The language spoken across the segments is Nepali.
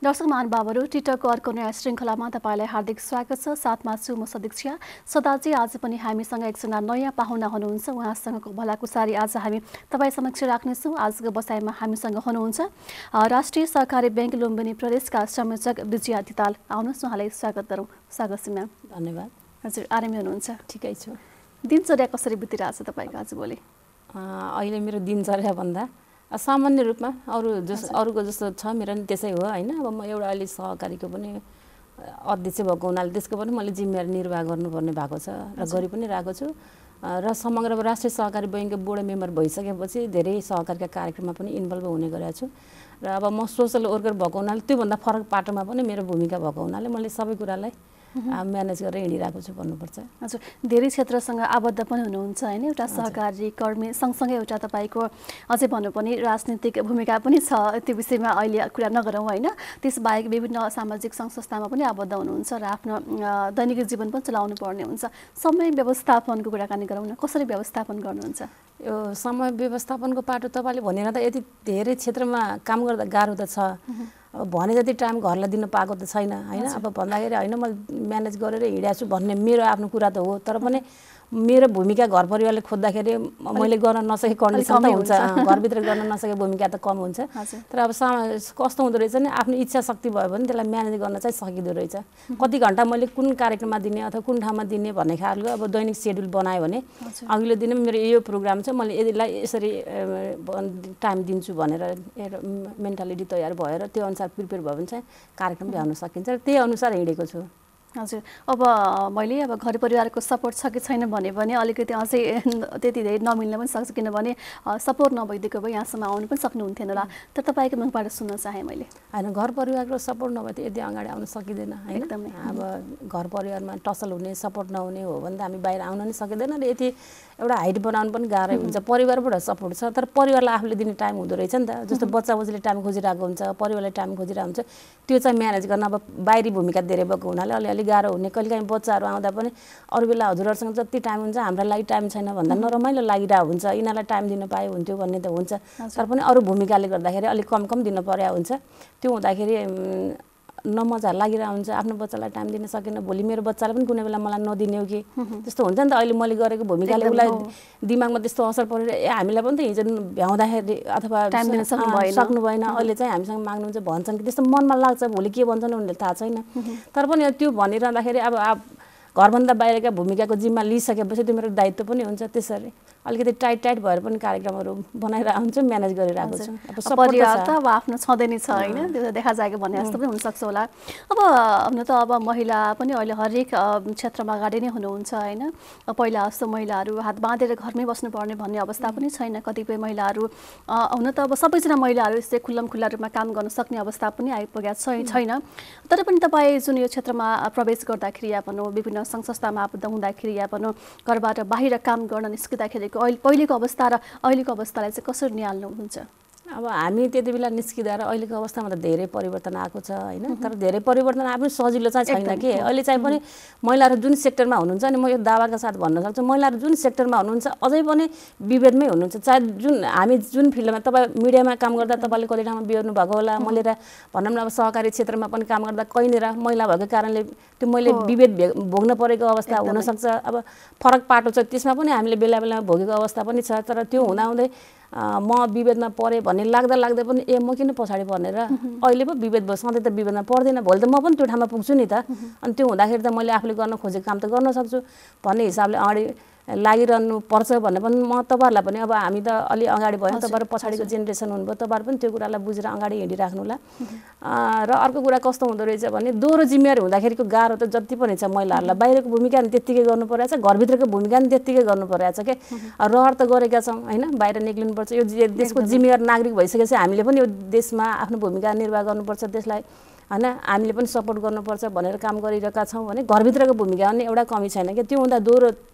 दर्शक महानुभावहरू टिटरको अर्को नयाँ श्रृङ्खलामा तपाईँलाई हार्दिक स्वागत छ। साथमा छु म सदीक्षा सदाजी। आज पनि हामीसँग एकजना नयाँ पाहुना हुनुहुन्छ, उहाँसँगको भलाकुसारी आज हामी तपाईँ समक्ष राख्नेछौँ। आजको बसाइमा हामीसँग हुनुहुन्छ राष्ट्रिय सहकारी बैंक लुम्बिनी प्रदेशका संयोजक विजया धिताल। आउनुहोस् उहाँलाई स्वागत गरौँ। स्वागत छ म्याम। धन्यवाद। हजुर आरामै हुनुहुन्छ? ठिकै छु। दिनचर्या कसरी बितिरहेको छ तपाईँको आजभोलि? अहिले मेरो दिनचर्या भन्दा सामान्य रूपमा अरूको जस्तो छ, मेरो नि त्यसै हो हैन। अब म एउटा अहिले सहकारीको पनि अध्यक्ष भएको हुनाले त्यसको पनि मैले जिम्मेवारी निर्वाह गर्नुपर्ने भएको छ र गरि पनि रहेको छु। र समग्र राष्ट्रिय सहकारी बैंकको बोर्ड मेम्बर भइसकेपछि धेरै सहकारीका कार्यक्रममा पनि इन्भल्भ हुने गरेको छु। र अब म सोशल वर्कर भएको हुनाले त्योभन्दा फरक पाटोमा पनि मेरो भूमिका भएको हुनाले मैले सबै कुरालाई म्यानेज गरेर हिँडिरहेको छु भन्नुपर्छ। हजुर, धेरै क्षेत्रसँग आबद्ध पनि हुनुहुन्छ हैन? एउटा सहकारी कर्मी सँगसँगै एउटा तपाईँको अझै भन्नु पनि राजनीतिक भूमिका पनि छ। त्यो विषयमा अहिले कुरा नगरौँ हैन। त्यसबाहेक विभिन्न सामाजिक सङ्घ संस्थामा पनि आबद्ध हुनुहुन्छ र आफ्नो दैनिक जीवन पनि चलाउनु पर्ने हुन्छ। समय व्यवस्थापनको कुराकानी गरौँ न, कसरी व्यवस्थापन गर्नुहुन्छ? यो समय व्यवस्थापनको पाटो तपाईँले भनेर त यति धेरै क्षेत्रमा काम गर्दा गाह्रो त छ। अब भने जति टाइम घरलाई दिन पाएको त छैन हैन। अब भन्दाखेरि हैन म म्यानेज गरेर हिँडेको छु भन्ने मेरो आफ्नो कुरा त हो, तर पनि मेरो भूमिका घर परिवारले खोज्दाखेरि मैले गर्न नसकेको कन्डिसन त हुन्छ, घरभित्र गर्न नसकेको भूमिका त कम हुन्छ। तर अब कस्तो हुँदो रहेछ नि, आफ्नो इच्छा शक्ति भयो भने त्यसलाई म्यानेज गर्न चाहिँ सकिँदो रहेछ। कति घन्टा मैले कुन कार्यक्रममा दिने अथवा कुन ठाउँमा दिने भन्ने खालको अब दैनिक सेड्युल बनायो भने अघिल्लो दिन मेरो यो प्रोग्राम छ, मैले यसलाई यसरी टाइम दिन्छु भनेर मेन्टालिटी तयार भएर त्यो अनुसार प्रिपेयर भयो भने चाहिँ कार्यक्रम भ्याउन सकिन्छ। त्यही अनुसार हिँडेको छु। हजुर, अब मैले अब घर परिवारको सपोर्ट छ कि छैन भने पनि अलिकति अझै त्यति धेरै नमिल्न पनि सक्छ, किनभने सपोर्ट नभइदिएको भए यहाँसम्म आउनु पनि सक्नुहुन्थेन होला। तर तपाईँको मुखबाट सुन्न चाहेँ मैले। होइन, घर परिवारको सपोर्ट नभए त यदि अगाडि आउन सकिँदैन हैन। एकदमै। अब घर परिवारमा टसल हुने, सपोर्ट नहुने हो भने त हामी बाहिर आउन नै सकिँदैन र यति एउटा हाइट बनाउनु पनि गाह्रो हुन्छ। परिवारबाट सपोर्ट छ, तर परिवारलाई आफूले दिने टाइम हुँदो रहेछ नि त। जस्तो बच्चा बच्चीले टाइम खोजिरहेको हुन्छ, परिवारले टाइम खोजिरहेको हुन्छ, त्यो चाहिँ म्यानेज गर्न अब बाहिरी भूमिका धेरै भएको हुनाले अलिअलि गाह्रो हुने। कहिलेकाहीँ बच्चाहरू आउँदा पनि अरू बेला हजुरहरूसँग जति टाइम हुन्छ हाम्रा लागि टाइम छैन भन्दा नरमाइलो लागिरहेको हुन्छ। यिनीहरूलाई टाइम दिन पाए हुन्थ्यो भन्ने त हुन्छ, तर पनि अरू भूमिकाले गर्दाखेरि अलिक कम दिन परेको हुन्छ। त्यो हुँदाखेरि नमजा लागिरहेको हुन्छ। आफ्नो बच्चालाई टाइम दिन सकेन, भोलि मेरो बच्चालाई पनि कुनै बेला मलाई नदिने हो कि त्यस्तो हुन्छ नि त। अहिले मैले गरेको भूमिकाले उसलाई दिमागमा त्यस्तो असर परेर हामीलाई पनि त हिजो भ्याउँदाखेरि अथवा टाइम दिन सक्नु भएन, अहिले चाहिँ हामीसँग माग्नुहुन्छ भन्छन् कि त्यस्तो मनमा लाग्छ। भोलि के भन्छन् उनीहरूले थाहा छैन, तर पनि त्यो भनिरहँदाखेरि अब घरभन्दा बाहिरका भूमिकाको जिम्मा लिइसकेपछि त्यो मेरो दायित्व पनि हुन्छ। त्यसरी अलिकति टाइट भएर पनि कार्यक्रमहरू बनाइरहेको हुन्छ, म्यानेज गरिरहेको छु। अब परिवार त अब आफ्नो छँदै नै छ हैन, त्यो देखा जाएको भन्ने जस्तो पनि हुनसक्छ होला। अब हुन त अब महिला पनि अहिले हरेक क्षेत्रमा अगाडि नै हुनुहुन्छ हैन। पहिला जस्तो महिलाहरू हात बाँधेर घरमै बस्नुपर्ने भन्ने अवस्था पनि छैन। कतिपय महिलाहरू हुन त अब सबैजना महिलाहरू यस्तै खुल्ला रूपमा काम गर्न सक्ने अवस्था पनि आइपुगेको छैन। तर पनि तपाईँ जुन यो क्षेत्रमा प्रवेश गर्दाखेरि या भनौँ विभिन्न सङ्घ संस्थामा आबद्ध हुँदाखेरि या भनौँ घरबाट बाहिर काम गर्न निस्किँदाखेरि पहिलेको अवस्था र अहिलेको अवस्थालाई चाहिँ कसरी निहाल्नुहुन्छ? अब हामी त्यति बेला निस्किँदा र अहिलेको अवस्थामा त धेरै परिवर्तन आएको छ हैन। तर धेरै परिवर्तन आफै सजिलो चाहिँ छैन कि। अहिले चाहिँ पनि महिलाहरू जुन सेक्टरमा हुनुहुन्छ नि, म यो दावाका साथ भन्न सक्छु, महिलाहरू जुन सेक्टरमा हुनुहुन्छ अझै पनि विभेदमै हुनुहुन्छ। चाहे हामी जुन फिल्डमा, तपाईँ मिडियामा काम गर्दा तपाईँले कति ठाउँमा बिहोर्नु भएको होला, मैले भनौँ न अब सहकारी क्षेत्रमा पनि काम गर्दा कहीँनिर महिला भएको कारणले त्यो मैले विभेद भोग्न परेको अवस्था हुनसक्छ। अब फरक पाटो छ, त्यसमा पनि हामीले बेला बेलामा भोगेको अवस्था पनि छ। तर त्यो हुँदाहुँदै म विभेदमा परेँ भन्ने लाग्दा पनि म किन पछाडि पर्ने र अहिले पो विभेद भयो, सधैँ त विभेदमा पर्दैन, भोलि त म पनि त्यो ठाउँमा पुग्छु नि त। अनि त्यो हुँदाखेरि त मैले आफूले गर्न खोजेको काम त गर्न सक्छु भन्ने हिसाबले अगाडि लागिरहनु पर्छ भन्ने पनि म तपाईँहरूलाई पनि, अब हामी त अलि अगाडि भयो, तपाईँहरू पछाडिको जेनेरेसन हुनुभयो, तपाईँहरू पनि त्यो कुरालाई बुझेर अगाडि हिँडिराख्नुहोला। र अर्को कुरा कस्तो हुँदो रहेछ भने दोहोरो जिम्मेवारी हुँदाखेरिको गाह्रो त जति पनि छ महिलाहरूलाई। बाहिरको भूमिका नि त्यत्तिकै गर्नु परेछ, घरभित्रको भूमिका नि त्यत्तिकै गर्नु परेछ के। रहर त गरेका छौँ हैन, बाहिर निक्लिनुपर्छ। यो देशको जिम्मेवार नागरिक भइसकेपछि हामीले पनि यो देशमा आफ्नो भूमिका निर्वाह गर्नुपर्छ, देशलाई हैन हामीले पनि सपोर्ट गर्नुपर्छ भनेर काम गरिरहेका छौँ भने घरभित्रको भूमिका पनि एउटा कमी छैन कि। त्यो हुँदा दोहोरो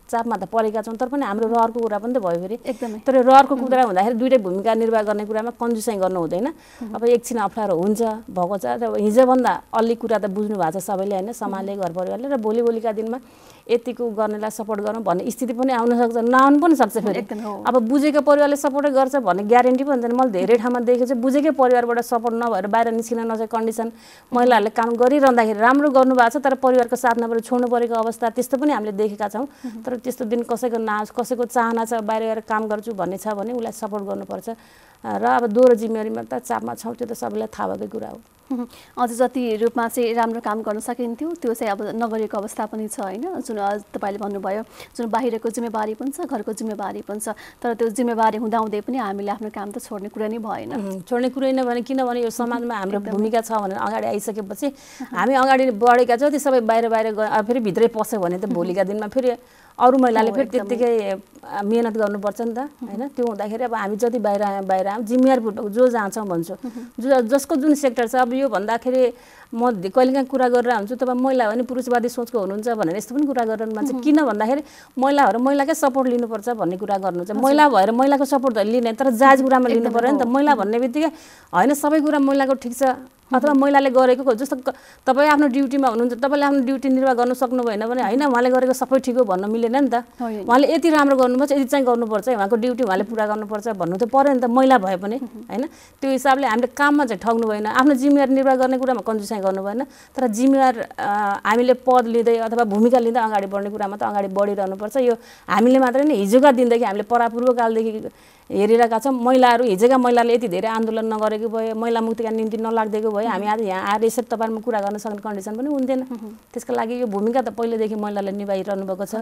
चापमा त परेका छौँ, तर पनि हाम्रो रहरको कुरा पनि त भयो फेरि। एकदमै। तर रहरको कुरा हुँदाखेरि दुईटै भूमिका निर्वाह गर्ने कुरामा कन्जुसाइ गर्नु हुँदैन। अब एकछिन अप्ठ्यारो हुन्छ भएको छ, हिजोभन्दा अलि कुरा त बुझ्नु भएको छ सबैले होइन, समाजले, घर परिवारले, र भोलिका दिनमा यतिको गर्नेलाई सपोर्ट गरौँ भन्ने स्थिति पनि आउन सक्छ, नआउनु पनि सक्छ फेरि। अब बुझेको परिवारले सपोर्टै गर्छ भन्ने ग्यारेन्टी पनि हुँदैन। मैले धेरै ठाउँमा देखेको छु बुझेकै परिवारबाट सपोर्ट नभएर बाहिर निस्किन नसकेको कन्डिसन, महिलाहरूले काम गरिरहँदाखेरि राम्रो गर्नुभएको छ तर परिवारको साथ नभएर छोड्नु परेको अवस्था, त्यस्तो पनि हामीले देखेका छौँ। तर त्यस्तो दिन कसैको नाच, कसैको चाहना छ बाहिर गएर काम गर्छु भन्ने छ भने उसलाई सपोर्ट गर्नुपर्छ। र अब दोहोरो जिम्मेवारीमा त चापमा छौँ, त्यो त सबैलाई थाहा भएकै कुरा हो। अझ जति रूपमा चाहिँ राम्रो काम गर्न सकिन्थ्यो त्यो चाहिँ अब नगरेको अवस्था पनि छ होइन, जुन तपाईँले भन्नुभयो जुन बाहिरको जिम्मेवारी पनि छ, घरको जिम्मेवारी पनि छ, तर त्यो जिम्मेवारी हुँदाहुँदै पनि हामीले आफ्नो काम त छोड्ने कुरा नै भएन। छोड्ने कुरै नभने, किनभने यो समाजमा हाम्रो भूमिका छ भनेर अगाडि आइसकेपछि हामी अगाडि बढेका छौँ, त्यो सबै बाहिर फेरि भित्रै पस्यो भने त भोलिका दिनमा फेरि अरू महिलाले फेरि त्यत्तिकै मेहनत गर्नुपर्छ नि त होइन। त्यो हुँदाखेरि अब हामी जति बाहिर आयौँ जिम्मेवारीपूर्वक जो जान्छौँ भन्छु, जसको जुन सेक्टर छ। अब यो भन्दाखेरि म कहिलेकाहीँ कुरा गरेर हुन्छु तपाईँ महिला हो भने पुरुषवादी सोचको हुनुहुन्छ भनेर यस्तो पनि कुरा गरेर मान्छ। किन भन्दाखेरि महिलाहरू महिलाकै सपोर्ट लिनुपर्छ भन्ने कुरा गर्नुहुन्छ। महिला भएर महिलाको सपोर्ट त लिने, तर जायज कुरामा लिनु पऱ्यो नि त। महिला भन्ने बित्तिकै होइन सबै कुरा महिलाको ठिक छ अथवा महिलाले गरेको, जस्तो तपाईँ आफ्नो ड्युटीमा हुनुहुन्छ, तपाईँले आफ्नो ड्युटी निर्वाह गर्न सक्नु भएन भने होइन उहाँले गरेको सबै ठिक हो भन्न मिलेन नि त। उहाँले यति राम्रो गर्नुपर्छ, यति चाहिँ गर्नुपर्छ, उहाँको ड्युटी उहाँले पुरा गर्नुपर्छ भन्नु त पऱ्यो नि त, महिला भए पनि होइन। त्यो हिसाबले हामीले काममा चाहिँ ठग्नु भएन, आफ्नो जिम्मेवारी निर्वाह गर्ने कुरामा कन्जुसाइ गर्नु भएन। तर जिम्मेवार हामीले पद लिँदै अथवा भूमिका लिँदै अगाडि बढ्ने कुरामा त अगाडि बढिरहनुपर्छ। यो हामीले मात्रै नै हिजोका दिनदेखि हामीले परापूर्वकालदेखि हेरिरहेका छौँ। महिलाहरू हिजोका महिलाले यति धेरै आन्दोलन नगरेको भए, महिला मुक्तिका निम्ति नलागिदिएको भए हामी आज यहाँ आएर यसरी तपाईँमा कुरा गर्न सक्ने कन्डिसन पनि हुन्थेन। त्यसको लागि यो भूमिका त पहिलेदेखि महिलाले निभाइरहनु भएको छ।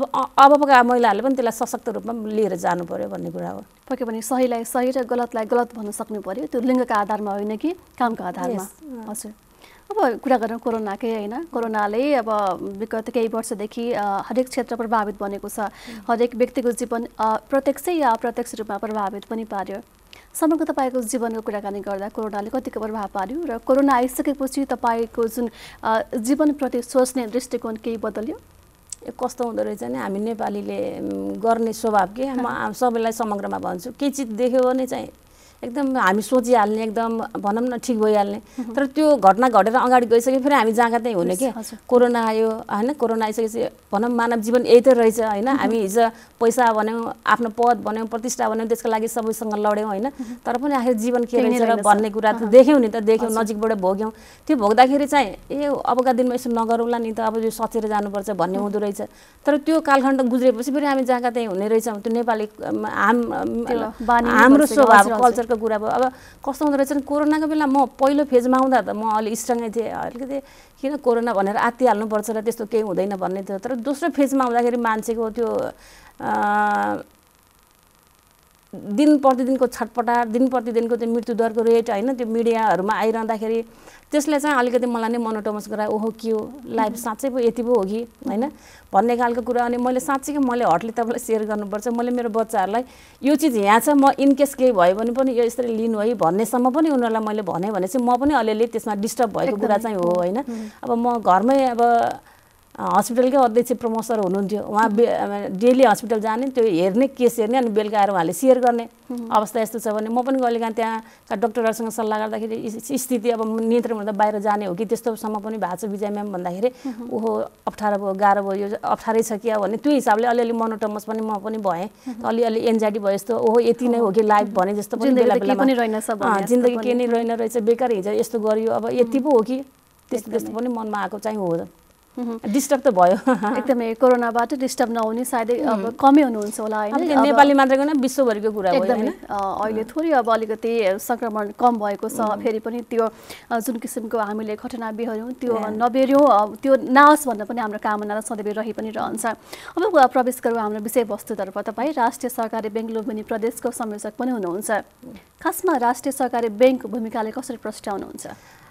अबका महिलाहरूले पनि त्यसलाई सशक्त रूपमा लिएर जानु पर्यो भन्ने कुरा हो। पक्कै पनि सहीलाई सही र गलतलाई गलत भन्न सक्नु पर्यो, त्यो लिङ्गका आधारमा होइन कि कामका आधारमा। हजुर, अब कुरा गरौँ कोरोनाकै होइन, कोरोनाले अब विगत केही वर्षदेखि हरेक क्षेत्र प्रभावित बनेको छ, हरेक व्यक्तिको जीवन प्रत्यक्ष या अप्रत्यक्ष रूपमा प्रभावित पनि पार्यो। समग्र तपाईँको जीवनको कुराकानी गर्दा कोरोनाले कतिको प्रभाव पार्यो र कोरोना आइसकेपछि तपाईँको जुन जीवनप्रति सोच्ने दृष्टिकोण केही बदल्यो? कस्तो हुँदो रहेछ नि, हामी नेपालीले गर्ने स्वभाव के, म सबैलाई समग्रमा भन्छु, केही चिज देख्यो भने चाहिँ एकदम हामी सोचिहाल्ने, एकदम भनौँ न ठिक भइहाल्ने। तर त्यो घटना घटेर अगाडि गइसके फेरि हामी जहाँ त्यहीँ हुने के। कोरोना आयो होइन, कोरोना आइसकेपछि भनौँ मानव जीवन यही त रहेछ होइन। हामी हिजो पैसा भन्यौँ, आफ्नो पद भन्यौँ, प्रतिष्ठा भन्यौँ, त्यसको लागि सबैसँग लड्यौँ होइन। तर पनि आखिर जीवन के रहेछ र भन्ने कुरा त देख्यौँ नि त, देख्यौँ, नजिकबाट भोग्यौँ। त्यो भोग्दाखेरि चाहिँ अबका दिनमा यसो नगरौँला नि त, अब यो सचेर जानुपर्छ भन्ने हुँदो रहेछ। तर त्यो कालखण्ड गुज्रेपछि फेरि हामी जहाँ त्यहीँ हुने रहेछौँ। त्यो नेपाली हाम्रो स्वभाव कल्चर कुरा भयो। अब कस्तो हुँदो रहेछ कोरोनाको बेला म पहिलो फेजमा आउँदा त म अलि स्ट्रङै थिएँ, अलिकति किन कोरोना भनेर आत्तिहाल्नुपर्छ र त्यस्तो केही हुँदैन भन्ने थियो। तर दोस्रो फेजमा आउँदाखेरि मान्छेको त्यो दिन प्रतिदिनको छटपटाट, दिन प्रतिदिनको त्यो मृत्युदरको रेट होइन, त्यो मिडियाहरूमा आइरहँदाखेरि त्यसले चाहिँ अलिकति मलाई नै मोनोटोमस गरायो। ओहो के हो, लाइफ साँच्चै पो यति पो हो कि होइन भन्ने खालको कुरा। अनि मैले साँच्चै मैले हटली तपाईँलाई सेयर गर्नुपर्छ। मैले मेरो बच्चाहरूलाई यो चिज यहाँ छ, म इनकेस केही भयो भने पनि यो यसरी लिनु है भन्नेसम्म पनि उनीहरूलाई मैले भने चाहिँ म पनि अलिअलि त्यसमा डिस्टर्ब भएको कुरा चाहिँ हो होइन। अब म घरमै अब हस्पिटलकै अध्यक्ष प्रमोद सर हुनुहुन्थ्यो, उहाँ डेली हस्पिटल जाने, त्यो हेर्ने केस हेर्ने, अनि बेलुका आएर उहाँले सेयर गर्ने अवस्था यस्तो छ भने म पनि कहिलेकाहीँ त्यहाँका डक्टरहरूसँग सल्लाह गर्दाखेरि स्थिति अब नियन्त्रण हुँदा बाहिर जाने हो कि त्यस्तोसम्म पनि भएको छ विजय म्याम भन्दाखेरि ओहो अप्ठ्यारो भयो, गाह्रो भयो, यो अप्ठ्यारै छ क्या भन्ने त्यो हिसाबले अलिअलि मोनोटोमस पनि म पनि भएँ। अलिअलि एन्जाइटी भयो जस्तो, ओहो यति नै हो कि लाइफ भने जस्तो पनि बेला बेलामा जिन्दगी के नै रहेन रहेछ, बेकार हिजो यस्तो गरियो, अब यति पो हो कि त्यस्तो त्यस्तो पनि मनमा आएको चाहिँ हो। डिस्टर्ब त भयो एकदमै। कोरोनाबाट डिस्टर्ब नहुने सायदै अब कमै हुनुहुन्छ होला होइन, नेपाली मात्रैको न विश्वभरिको कुरा हो एकदमै। अहिले थोरै अब अलिकति सङ्क्रमण कम भएको छ, फेरि पनि त्यो जुन किसिमको हामीले घटना बिहोर्यौँ त्यो नबिहोर्यौँ, त्यो नाश भन्न पनि हाम्रो कामना सधैँ रहि पनि रहन्छ। अब प्रवेश गरौँ हाम्रो विषयवस्तुतर्फ। तपाईँ राष्ट्रिय सहकारी ब्याङ्क लुम्बिनी प्रदेशको संयोजक पनि हुनुहुन्छ। खासमा राष्ट्रिय सहकारी ब्याङ्क भूमिकाले कसरी प्रस्ट्याउनुहुन्छ?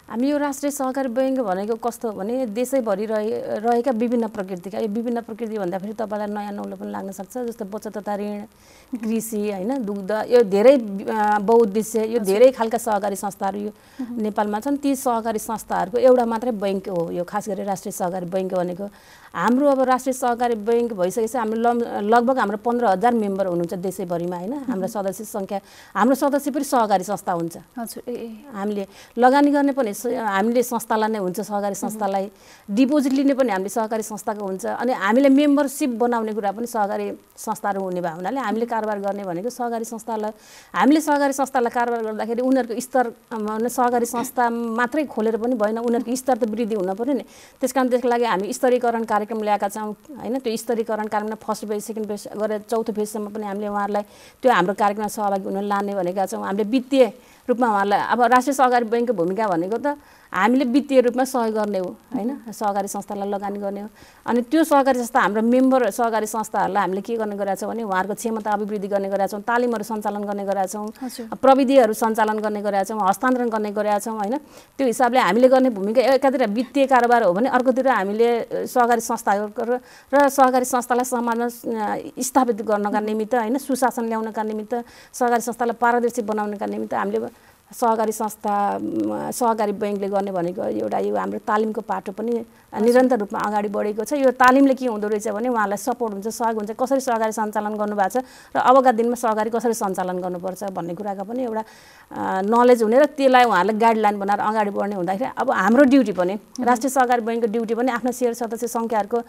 हामी यो राष्ट्रिय सहकारी बैंक भनेको कस्तो भने देशैभरि रहेका विभिन्न प्रकृतिका, यो विभिन्न प्रकृति भन्दाखेरि तपाईँलाई नयाँ नौलो पनि लाग्न सक्छ, जस्तो बचत तथा ऋण, कृषि होइन, दुग्ध, यो धेरै बहुउद्देश्य, यो धेरै खालका सहकारी संस्थाहरू यो नेपालमा छन्। ती सहकारी संस्थाहरूको एउटा मात्रै बैंक हो यो, खास गरी राष्ट्रिय सहकारी बैंक भनेको। हाम्रो अब राष्ट्रिय सहकारी बैंक भइसकेपछि हाम्रो लगभग हाम्रो 15,000 मेम्बर हुनुहुन्छ देशैभरिमा होइन। हाम्रो सदस्य सङ्ख्या, हाम्रो सदस्य पनि सहकारी संस्था हुन्छ। हजुर, हामीले लगानी गर्ने पनि हामीले संस्थालाई नै हुन्छ, सहकारी संस्थालाई डिपोजिट लिने पनि हामीले सहकारी संस्थाको हुन्छ। अनि हामीले मेम्बरसिप बनाउने कुरा पनि सहकारी संस्थाहरू हुने भए हुनाले हामीले कारोबार गर्ने भनेको सहकारी संस्थालाई, हामीले सहकारी संस्थालाई कारोबार गर्दाखेरि उनीहरूको स्तर सहकारी संस्था मात्रै खोलेर पनि भएन, उनीहरूको स्तर त वृद्धि हुन पर्यो नि। त्यसकारण त्यसको लागि हामी स्तरीकरण कार्यक्रम ल्याएका छौँ होइन। त्यो स्तरीकरण कार्यक्रममा फर्स्ट फेज, सेकेन्ड फेज गरेर चौथो फेजसम्म पनि हामीले उहाँहरूलाई त्यो हाम्रो कार्यक्रममा सहभागी हुन लाने भनेका छौँ। हामीले वित्तीय रूपमा उहाँहरूलाई, अब राष्ट्रिय सहकारी बैंकको भूमिका भनेको त हामीले वित्तीय रूपमा सहयोग गर्ने हो होइन, सहकारी संस्थालाई लगानी गर्ने हो। अनि त्यो सहकारी संस्था हाम्रो मेम्बर सहकारी संस्थाहरूलाई हामीले के गर्ने गरेका छौँ भने उहाँहरूको क्षमता अभिवृद्धि गर्ने गरेका छौँ, तालिमहरू सञ्चालन गर्ने गरेका छौँ, प्रविधिहरू सञ्चालन गर्ने गरेका छौँ, हस्तान्तरण गर्ने गरेका छौँ होइन। त्यो हिसाबले हामीले गर्ने भूमिका एकातिर वित्तीय कारोबार हो भने अर्कोतिर हामीले सहकारी संस्थाहरू र सहकारी संस्थालाई समाजमा स्थापित गर्नका निमित्त होइन, सुशासन ल्याउनका निमित्त, सहकारी संस्थालाई पारदर्शी बनाउनका निमित्त हामीले सहकारी संस्था सहकारी बैंकले गर्ने भनेको एउटा यो हाम्रो तालिमको पाटो पनि निरन्तर रूपमा अगाडि बढेको छ। यो तालिमले के हुँदो रहेछ भने उहाँलाई सपोर्ट हुन्छ, सहयोग हुन्छ, कसरी सहकारी सञ्चालन गर्नुभएको छ र अबका दिनमा सहकारी कसरी सञ्चालन गर्नुपर्छ भन्ने कुराको पनि एउटा नलेज हुने र त्यसलाई उहाँहरूले गाइडलाइन बनाएर अगाडि बढ्ने हुँदाखेरि अब हाम्रो ड्युटी पनि राष्ट्रिय सहकारी बैंकको ड्युटी पनि आफ्नो सेयर सदस्य सङ्ख्याहरूको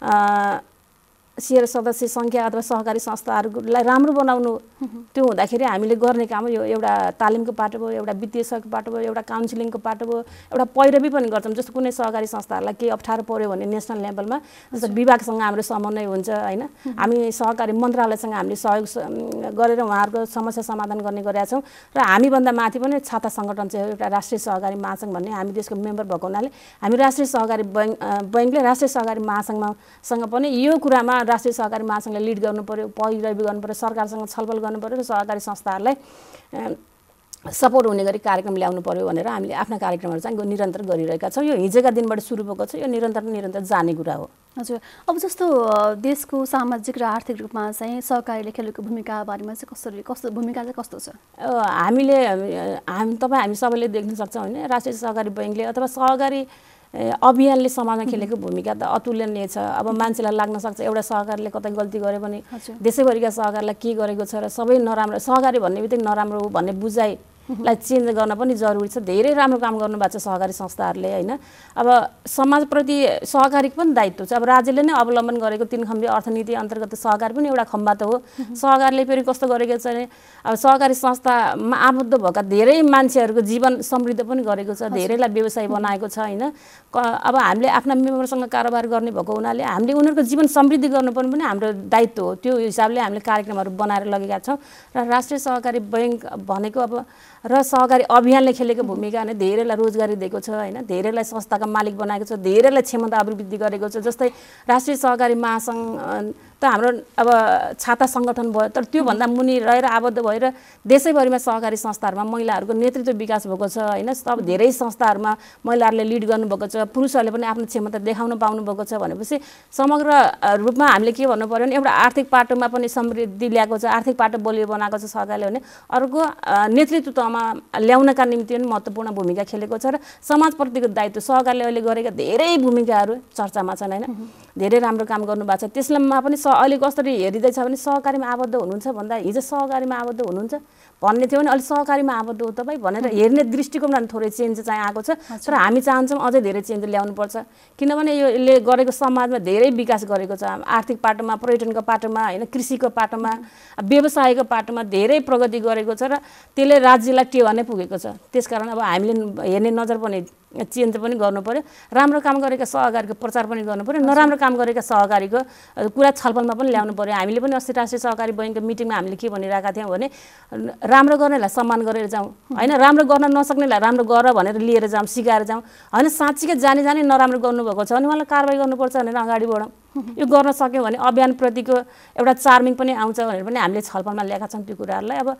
सेयर सदस्य सङ्ख्या अथवा सहकारी संस्थाहरूलाई राम्रो बनाउनु। त्यो हुँदाखेरि हामीले गर्ने काम यो एउटा तालिमको पाटो भयो, एउटा वित्तीय सहयोगको पाटो भयो, एउटा काउन्सिलिङको पाटो भयो, एउटा पैरवी पनि गर्छौँ। जस्तो कुनै सहकारी संस्थाहरूलाई केही अप्ठ्यारो पऱ्यो भने नेसनल लेभलमा जस्तो विभागसँग हाम्रो समन्वय हुन्छ होइन। हामी सहकारी मन्त्रालयसँग हामीले सहयोग गरेर उहाँहरूको समस्या समाधान गर्ने गरेका छौँ। र हामीभन्दा माथि पनि छाता सङ्गठन चाहिँ एउटा राष्ट्रिय सहकारी महासङ्घ भन्ने, हामी त्यसको मेम्बर भएको हुनाले हामी राष्ट्रिय सहकारी बैंकले राष्ट्रिय सहकारी महासङ्घसँग पनि यो कुरामा राष्ट्रिय सहकारी महासङ्घले लिड गर्नु पर्यो, पैरवी गर्नु पर्यो, सरकारसँग छलफल गर्नु पर्यो र सहकारी संस्थाहरूलाई सपोर्ट हुने गरी कार्यक्रम ल्याउनु पर्यो भनेर हामीले आफ्ना कार्यक्रमहरू चाहिँ निरन्तर गरिरहेका छौँ। यो हिजोका दिनबाट सुरु भएको छ, यो निरन्तर जाने कुरा हो। हजुर, अब जस्तो देशको सामाजिक र आर्थिक रूपमा चाहिँ सहकारीले खेलेको भूमिका बारेमा चाहिँ कस्तो भूमिका चाहिँ कस्तो छ? हामी सबैले देख्न सक्छौँ होइन, राष्ट्रिय सहकारी बैंकले अथवा सहकारी अभियानले समाजमा खेलेको भूमिका त अतुलनीय छ। अब मान्छेलाई लाग्न सक्छ एउटा सहकारीले कतै गल्ती गर्यो भने देशैभरिका सहकारीलाई के गरेको छ र सबै नराम्रो सहकारी भन्ने बित्तिकै नराम्रो हो भन्ने बुझाइलाई चेन्ज गर्न पनि जरुरी छ। धेरै राम्रो काम गर्नुभएको छ सहकारी संस्थाहरूले होइन। अब समाजप्रति सहकारीको पनि दायित्व छ। अब राज्यले नै अवलम्बन गरेको 3 खम्बे अर्थनीति अन्तर्गत सहकारी पनि एउटा खम्बा त हो। सहकारीले फेरि कस्तो गरेको छ भने अब सहकारी संस्थामा आबद्ध भएका धेरै मान्छेहरूको जीवन समृद्ध पनि गरेको छ, धेरैलाई व्यवसाय बनाएको छ होइन। अब हामीले आफ्ना मेम्बरसँग कारोबार गर्ने भएको हुनाले हामीले उनीहरूको जीवन समृद्धि गर्नुपर्ने पनि हाम्रो दायित्व हो। त्यो हिसाबले हामीले कार्यक्रमहरू बनाएर लगेका छौँ र राष्ट्रिय सहकारी बैंक भनेको अब र सहकारी अभियानले खेलेको भूमिका नै धेरैलाई रोजगारी दिएको छ होइन, धेरैलाई संस्थाका मालिक बनाएको छ, धेरैलाई क्षमता अभिवृद्धि गरेको छ। जस्तै राष्ट्रिय सहकारी महासङ्घ त हाम्रो अब छाता सङ्गठन भयो, तर त्योभन्दा मुनि रहेर आबद्ध भएर देशैभरिमा सहकारी संस्थाहरूमा महिलाहरूको नेतृत्व विकास भएको छ होइन। सब धेरै संस्थाहरूमा महिलाहरूले लिड गर्नुभएको छ, पुरुषहरूले पनि आफ्नो क्षमता देखाउन पाउनुभएको छ भनेपछि समग्र रूपमा हामीले के भन्नु पर्यो भने एउटा आर्थिक पाटोमा पनि समृद्धि ल्याएको छ, आर्थिक पाटो बलियो बनाएको छ सहकारीले भने। अर्को नेतृत्वमा ल्याउनका निम्ति पनि महत्त्वपूर्ण भूमिका खेलेको छ र समाजप्रतिको दायित्व सहकारीले अहिले गरेका धेरै भूमिकाहरू चर्चामा छन् होइन। धेरै राम्रो काम गर्नुभएको छ। त्यसमा पनि अहिले कसरी हेरिँदैछ भने सहकारीमा आबद्ध हुनुहुन्छ भन्दा हिजो सहकारीमा आबद्ध हुनुहुन्छ भन्ने थियो भने अहिले सहकारीमा आबद्ध हो तपाईँ भनेर हेर्ने दृष्टिकोणमा थोरै चेन्ज चाहिँ आएको छ। तर हामी चाहन्छौँ अझै धेरै चेन्ज ल्याउनुपर्छ, किनभने यसले गरेको समाजमा धेरै विकास गरेको छ। आर्थिक पाटोमा, पर्यटनको पाटोमा होइन, कृषिको पाटोमा, व्यवसायको पाटोमा धेरै प्रगति गरेको छ र त्यसले राज्यलाई टेवा नै पुगेको छ। त्यसकारण अब हामीले हेर्ने नजर पनि चेन्ज पनि गर्नु पर्यो। राम्रो काम गरेका सहकारीको प्रचार पनि गर्नु पर्यो, नराम्रो काम गरेका सहकारीको कुरा छलफलमा पनि ल्याउनु पर्यो। हामीले पनि अस्ति राष्ट्रिय सहकारी बैंकको मिटिङमा हामीले के भनिरहेका थियौँ भने राम्रो गर्नेलाई सम्मान गरेर जाउँ होइन, राम्रो गर्न नसक्नेलाई राम्रो गर भनेर लिएर जाउँ, सिकाएर जाउँ होइन। साँच्चीकै जानी नराम्रो गर्नुभएको छ भने उहाँलाई कारबाही गर्नुपर्छ भनेर अगाडि बढौँ। यो गर्न सक्यौँ भने अभियानप्रतिको एउटा चार्मिङ पनि आउँछ भनेर पनि हामीले छलफलमा ल्याएका छौँ त्यो कुराहरूलाई। अब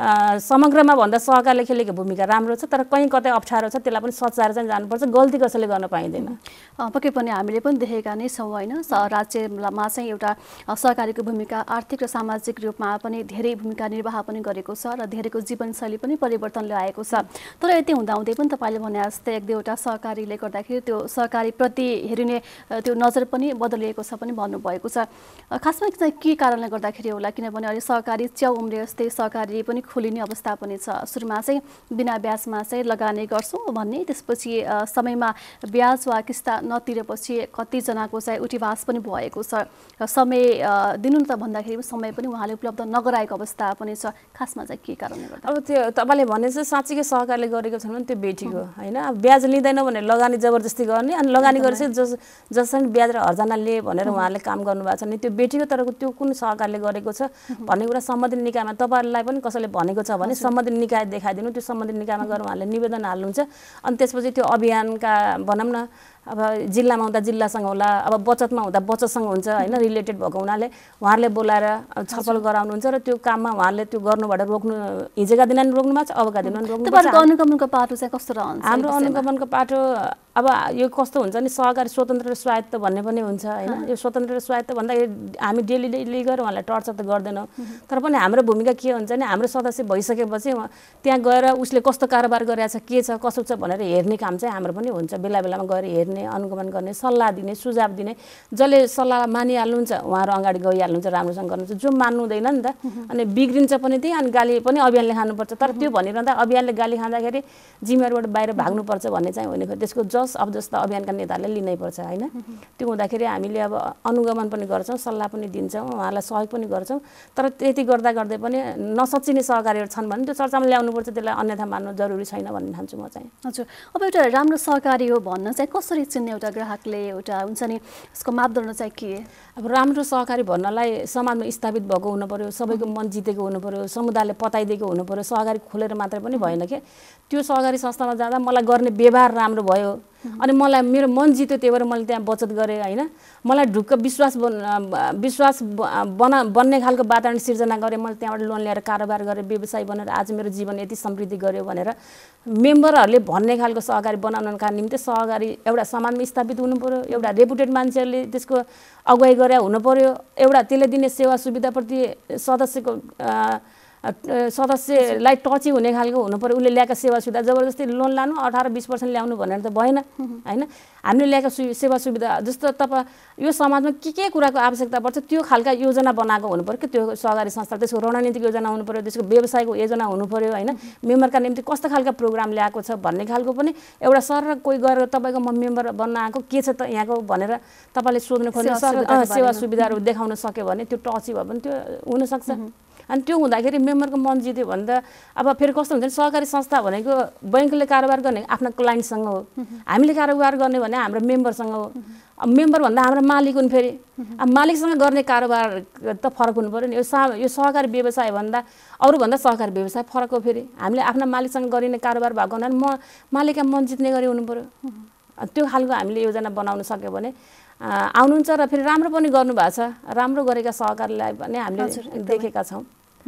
समग्रमा भन्दा सहकारले खेलेको भूमिका राम्रो छ, तर कहीँ कतै अप्ठ्यारो छ, त्यसलाई पनि सच्याएर चाहिँ जानुपर्छ, गल्ती कसैले गर्न पाइँदैन। पक्कै पनि हामीले पनि देखेका नै छौँ होइन, राज्यमा चाहिँ एउटा सहकारीको भूमिका आर्थिक र सामाजिक रूपमा पनि धेरै भूमिका निर्वाह पनि गरेको छ र धेरैको जीवनशैली पनि परिवर्तन ल्याएको छ। तर यति हुँदाहुँदै पनि तपाईँले भने जस्तै एक दुईवटा सहकारीले गर्दाखेरि त्यो सहकारीप्रति हेरिने त्यो नजर पनि बदलिएको छ पनि भन्नुभएको छ। खासमा चाहिँ के कारणले गर्दाखेरि होला, किनभने अहिले सहकारी च्याउ उम्रे जस्तै सहकारी पनि खोलिने अवस्था पनि छ। सुरुमा चाहिँ बिना ब्याजमा चाहिँ लगानी गर्छौँ भन्ने, त्यसपछि समयमा ब्याज वा किस्ता नतिरेपछि कतिजनाको चाहिँ उठीवास पनि भएको छ। समय दिनु त भन्दाखेरि समय पनि उहाँले उपलब्ध नगराएको अवस्था पनि छ। खासमा चाहिँ के कारणले गर्दा? अब त्यो तपाईँले भने चाहिँ साँच्चीकै सहकारले गरेको छ भने त्यो बेटीको होइन, अब ब्याज लिँदैन भने लगानी जबरजस्ती गर्ने, अनि लगानी गरेपछि जसरी ब्याज र हर्जना लिए भनेर उहाँहरूले काम गर्नुभएको छ नि त्यो बेटीको। तर त्यो कुन सहकारले गरेको छ भन्ने कुरा सम्बन्धित निकायमा तपाईँहरूलाई पनि कसैले भनेको छ भने सम्बन्धित निकाय देखाइदिनु, त्यो सम्बन्धित निकायमा गएर उहाँले निवेदन हाल्नुहुन्छ। अनि त्यसपछि त्यो अभियानका भनौँ न अब जिल्लामा हुँदा जिल्लासँग होला, अब बचतमा हुँदा बचतसँग हुन्छ होइन, रिलेटेड भएको हुनाले उहाँहरूले बोलाएर छलफल गराउनुहुन्छ र त्यो काममा उहाँहरूले त्यो गर्नुबाट रोक्नु, हिजोका दिन पनि रोक्नु भएको छ, अबका दिन पनि रोक्नु भएको छ। अनुगमनको पाटो चाहिँ कस्तो रहन्छ? हाम्रो अनुगमनको पाटो अब यो कस्तो हुन्छ नि, सहकारी स्वतन्त्र र स्वायत्त भन्ने पनि हुन्छ होइन। यो स्वतन्त्र र स्वायत्त भन्दा हामी डेली गएर उहाँलाई टर्चर त गर्दैनौँ, तर पनि हाम्रो भूमिका के हुन्छ नि, हाम्रो सदस्य भइसकेपछि त्यहाँ गएर उसले कस्तो कारोबार गरिरहेछ, के छ कसो छ भनेर हेर्ने काम चाहिँ हाम्रो पनि हुन्छ। बेला बेलामा गएर हेर्ने, अनुगमन गर्ने, सल्लाह दिने, सुझाव दिने। जसले सल्लाह मानिहाल्नुहुन्छ उहाँहरू अगाडि गइहाल्नुहुन्छ, राम्रोसँग गर्नुहुन्छ। जो मान्नु हुँदैन नि त, अनि बिग्रिन्छ पनि त्यही, अनि गाली पनि अभियानले खानुपर्छ। तर त्यो भनिरहँदा अभियानले गाली खाँदाखेरि जिम्मेवारीबाट बाहिर भाग्नुपर्छ भन्ने चाहिँ होइन, त्यसको जस अब जस्तो अभियानका नेताहरूले लिनै पर्छ होइन। त्यो हुँदाखेरि हामीले अब अनुगमन पनि गर्छौँ, सल्लाह पनि दिन्छौँ, उहाँलाई सहयोग पनि गर्छौँ। तर त्यति गर्दा गर्दै पनि नसच्चिने सहकारीहरू छन् भने त्यो चर्चामा ल्याउनुपर्छ, त्यसलाई अन्यथा मान्नु जरुरी छैन भन्ने ठान्छु म चाहिँ। हजुर, अब एउटा राम्रो सहकारी हो भन्न चाहिँ कसरी चिन्ने एउटा ग्राहकले, एउटा हुन्छ नि यसको मापदण्ड चाहिँ के? अब राम्रो सहकारी भन्नलाई समाजमा स्थापित भएको हुनु पर्यो, सबैको मन जितेको हुनु पर्यो, समुदायले पताइदिएको हुनु पर्यो। सहकारी खोलेर मात्रै पनि भएन के, त्यो सहकारी संस्थामा जाँदा मलाई गर्ने व्यवहार राम्रो भयो, अनि मलाई मेरो मन जित्यो, त्यही भएर मैले त्यहाँ बचत गरेँ होइन। मलाई ढुक्क विश्वास बन्ने खालको वातावरण सिर्जना गरेँ, मैले त्यहाँबाट लोन ल्याएर कारोबार गरेँ, व्यवसाय बनेर आज मेरो जीवन यति समृद्धि गर्यो भनेर मेम्बरहरूले भन्ने खालको सहकारी बनाउनका निम्ति सहकारी एउटा समाजमा स्थापित हुनु पर्यो, एउटा रेपुटेड मान्छेहरूले त्यसको अगुवाई गरे हुनु पर्यो, एउटा त्यसले दिने सेवा सुविधाप्रति सदस्यलाई टची हुने खालको हुनु पर्यो। उसले ल्याएका सेवा सुविधा जबरजस्ती लोन लानु 18-20% ल्याउनु भनेर त भएन होइन। हामीले ल्याएका सेवा सुविधा जस्तो तपाईँ यो समाजमा के कुराको आवश्यकता पर्छ त्यो खालका योजना बनाएको हुनु पर्यो कि त्यो सहकारी संस्था, त्यसको रणनीतिक योजना हुनु पर्यो, त्यसको व्यवसायको योजना हुनु पर्यो होइन। मेम्बरका निम्ति कस्तो खालका प्रोग्राम ल्याएको छ भन्ने खालको पनि एउटा सर कोही गएर तपाईँको म मेम्बर बन्न आएको के छ त यहाँको भनेर तपाईँले सोध्नु खोज्नु सेवा सुविधाहरू देखाउन सक्यो भने त्यो टची भयो भने त्यो हुनसक्छ। अनि त्यो हुँदाखेरि मेम्बरको मन जित्यो भने त अब फेरि कस्तो हुन्छ नि, सहकारी संस्था भनेको बैङ्कले कारोबार गर्ने आफ्नो क्लाइन्टसँग हो, हामीले कारोबार गर्ने भने हाम्रो मेम्बरसँग हो। अब मेम्बर भन्दा हाम्रो मालिक हुन्, फेरि अब मालिकसँग गर्ने कारोबार त फरक हुनु पऱ्यो नि। यो सहकारी व्यवसाय भन्दा अरूभन्दा सहकारी व्यवसाय फरक हो। फेरि हामीले आफ्नो मालिकसँग गरिने कारोबार भएको हुनाले मालिकका मन जित्ने गरी हुनु पऱ्यो। त्यो खालको हामीले योजना बनाउन सक्यो भने आउनुहुन्छ र फेरि राम्रो पनि गर्नुभएको छ, राम्रो गरेका सहकारीलाई पनि हामीले देखेका छौँ।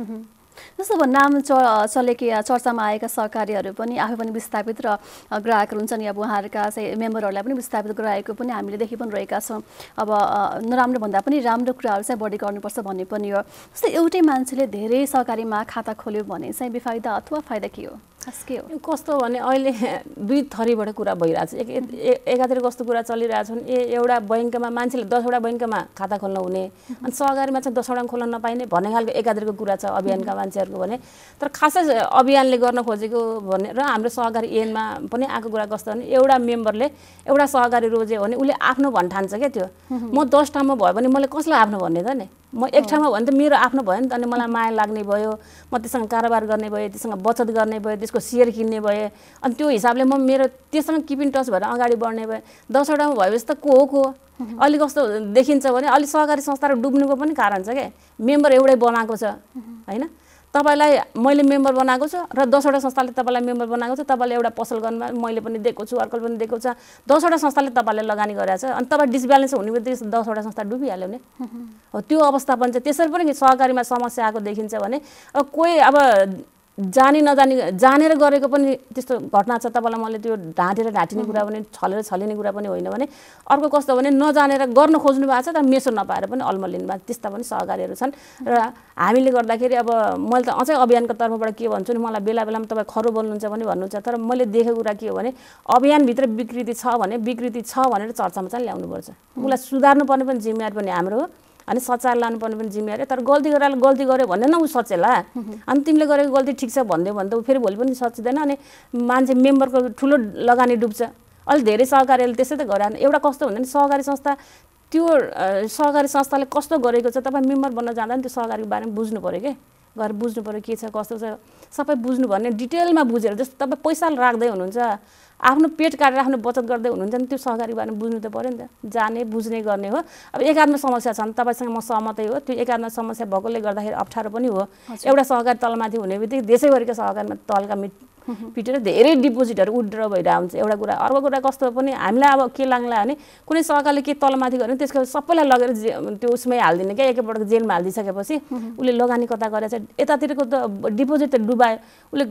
जस्तो अब नाम चलेकी चर्चामा आएका सहकारीहरू पनि आफै पनि विस्थापित र ग्राहकहरू हुन्छ नि, अब उहाँहरूका चाहिँ मेम्बरहरूलाई पनि विस्थापित गराएको पनि हामीले देखि पनि रहेका छौँ। अब नराम्रो भन्दा पनि राम्रो कुराहरू चाहिँ बढी गर्नुपर्छ भन्ने पनि हो। जस्तै एउटै मान्छेले धेरै सहकारीमा खाता खोल्यो भने चाहिँ बेफाइदा अथवा फाइदा के हो? खास के हो? कस्तो भने अहिले दुई थरीबाट कुरा भइरहेछ। एकातिर कस्तो कुरा चलिरहेछ भने एउटा बैङ्कमा मान्छेले 10वटा बैङ्कमा खाता खोल्न हुने, अनि सहकारीमा चाहिँ 10वटा खोल्न नपाइने भन्ने खालको एकातिरको कुरा छ अभियानका मान्छेहरूको भने। तर खासै अभियानले गर्न खोजेको भने र हाम्रो सहकारी ऐनमा पनि आएको कुरा कस्तो भने एउटा मेम्बरले एउटा सहकारी रोज्यो भने उसले आफ्नो भन्ठान्छ क्या। त्यो म 10 ठाउँमा भयो भने मैले कसलाई आफ्नो भन्ने त नि, म एक ठाउँमा भयो भने त मेरो आफ्नो भयो नि त, अनि मलाई माया लाग्ने भयो, म त्यससँग कारोबार गर्ने भएँ, त्यससँग बचत गर्ने भएँ, त्यसको सेयर किन्ने भएँ, अनि त्यो हिसाबले म मेरो त्यससँग किप इन टच भएर अगाडि बढ्ने भएँ। 10वटामा भएपछि त को अलि कस्तो देखिन्छ भने अलि सहकारी संस्थाहरू डुब्नुको पनि कारण छ क्या, मेम्बर एउटै बनाएको छ होइन। तपाईलाई मैले मेम्बर बनाएको छु र 10 वटा संस्थाले तपाईलाई मेम्बर बनाएको छ, तपाईले एउटा पसल गर्नमा मैले पनि दिएको छु, अर्कोले पनि दिएको छ, 10 वटा संस्थाले तपाईलाई लगानी गरेछ, अनि तपाई डिसब्यालेन्स हुने बित्तिकै 10 वटा संस्था डुबिहाल्यो नि। हो त्यो अवस्था पनि छ। त्यसरी पनि सहकारीमा समस्या आएको देखिन्छ भने अब कोही अब जानी नजानी जानेर गरेको पनि त्यस्तो घटना छ। तपाईलाई मैले त्यो ढाँटेर ढाँटिने कुरा पनि छलेर छलिने कुरा पनि होइन भने अर्को कस्तो भने नजानेर गर्न खोज्नु भएको छ तर मेसो नपाएर पनि अल्मलिनु भएको त्यस्ता पनि सहकारीहरू छन्। र हामीले गर्दाखेरि अब मैले त अझै अभियानको तर्फबाट के भन्छु नि, मलाई बेला बेलामा तपाईँ खरो बोल्नुहुन्छ भने भन्नुहुन्छ, तर मैले देखेको कुरा के हो भने अभियानभित्र विकृति छ भनेर चर्चामा चाहिँ ल्याउनुपर्छ। उसलाई सुधार्नु पर्ने पनि जिम्मेवारी पनि हाम्रो हो, अनि सचार लानुपर्ने पनि जिम्मेवारी। तर गल्ती गर्यो भन्ने न ऊ सचेला, अनि तिमीले गरेको गल्ती ठिक छ भनिदियो भने त ऊ फेरि भोलि पनि सचिँदैन, अनि मान्छे मेम्बरको ठुलो लगानी डुब्छ। अलिक धेरै सहकारीहरूले त्यसै त गराएन। एउटा कस्तो हुन्छ नि सहकारी संस्था, त्यो सहकारी संस्थाले कस्तो गरेको छ तपाईँ मेम्बर बन्न जाँदा नि त्यो सहकारीको बारेमा बुझ्नु पऱ्यो के, गएर बुझ्नु पऱ्यो के छ कस्तो छ सबै बुझ्नु भन्ने डिटेलमा बुझेर। जस्तो तपाईँ पैसा राख्दै हुनुहुन्छ, आफ्नो पेट काटेर आफ्नो बचत गर्दै हुनुहुन्छ नि त्यो सहकारी बारेमा बुझ्नु त पऱ्यो नि त, जाने बुझ्ने गर्ने हो। अब एकात्म समस्या छ नि तपाईँसँग म सहमतै हो, त्यो एकात्म समस्या भएकोले गर्दाखेरि अप्ठ्यारो पनि हो। एउटा सहकारी तलमाथि हुने बित्तिकै देशैभरिका सहकारीमा तलका पिटेर धेरै डिपोजिटहरू विथड्र भइरहेको हुन्छ एउटा कुरा। अर्को कुरा कस्तो पनि हामीलाई अब के लाग्ला भने कुनै सहकारीले के तलमाथि गर्यो त्यसको सबैलाई लगेर त्यो उसमै हालिदिने क्या, एकैपटक जेलमा हालिदिइसकेपछि उसले लगानी कता गरेछ, यतातिरको त डिपोजिट त डुबायो, उसले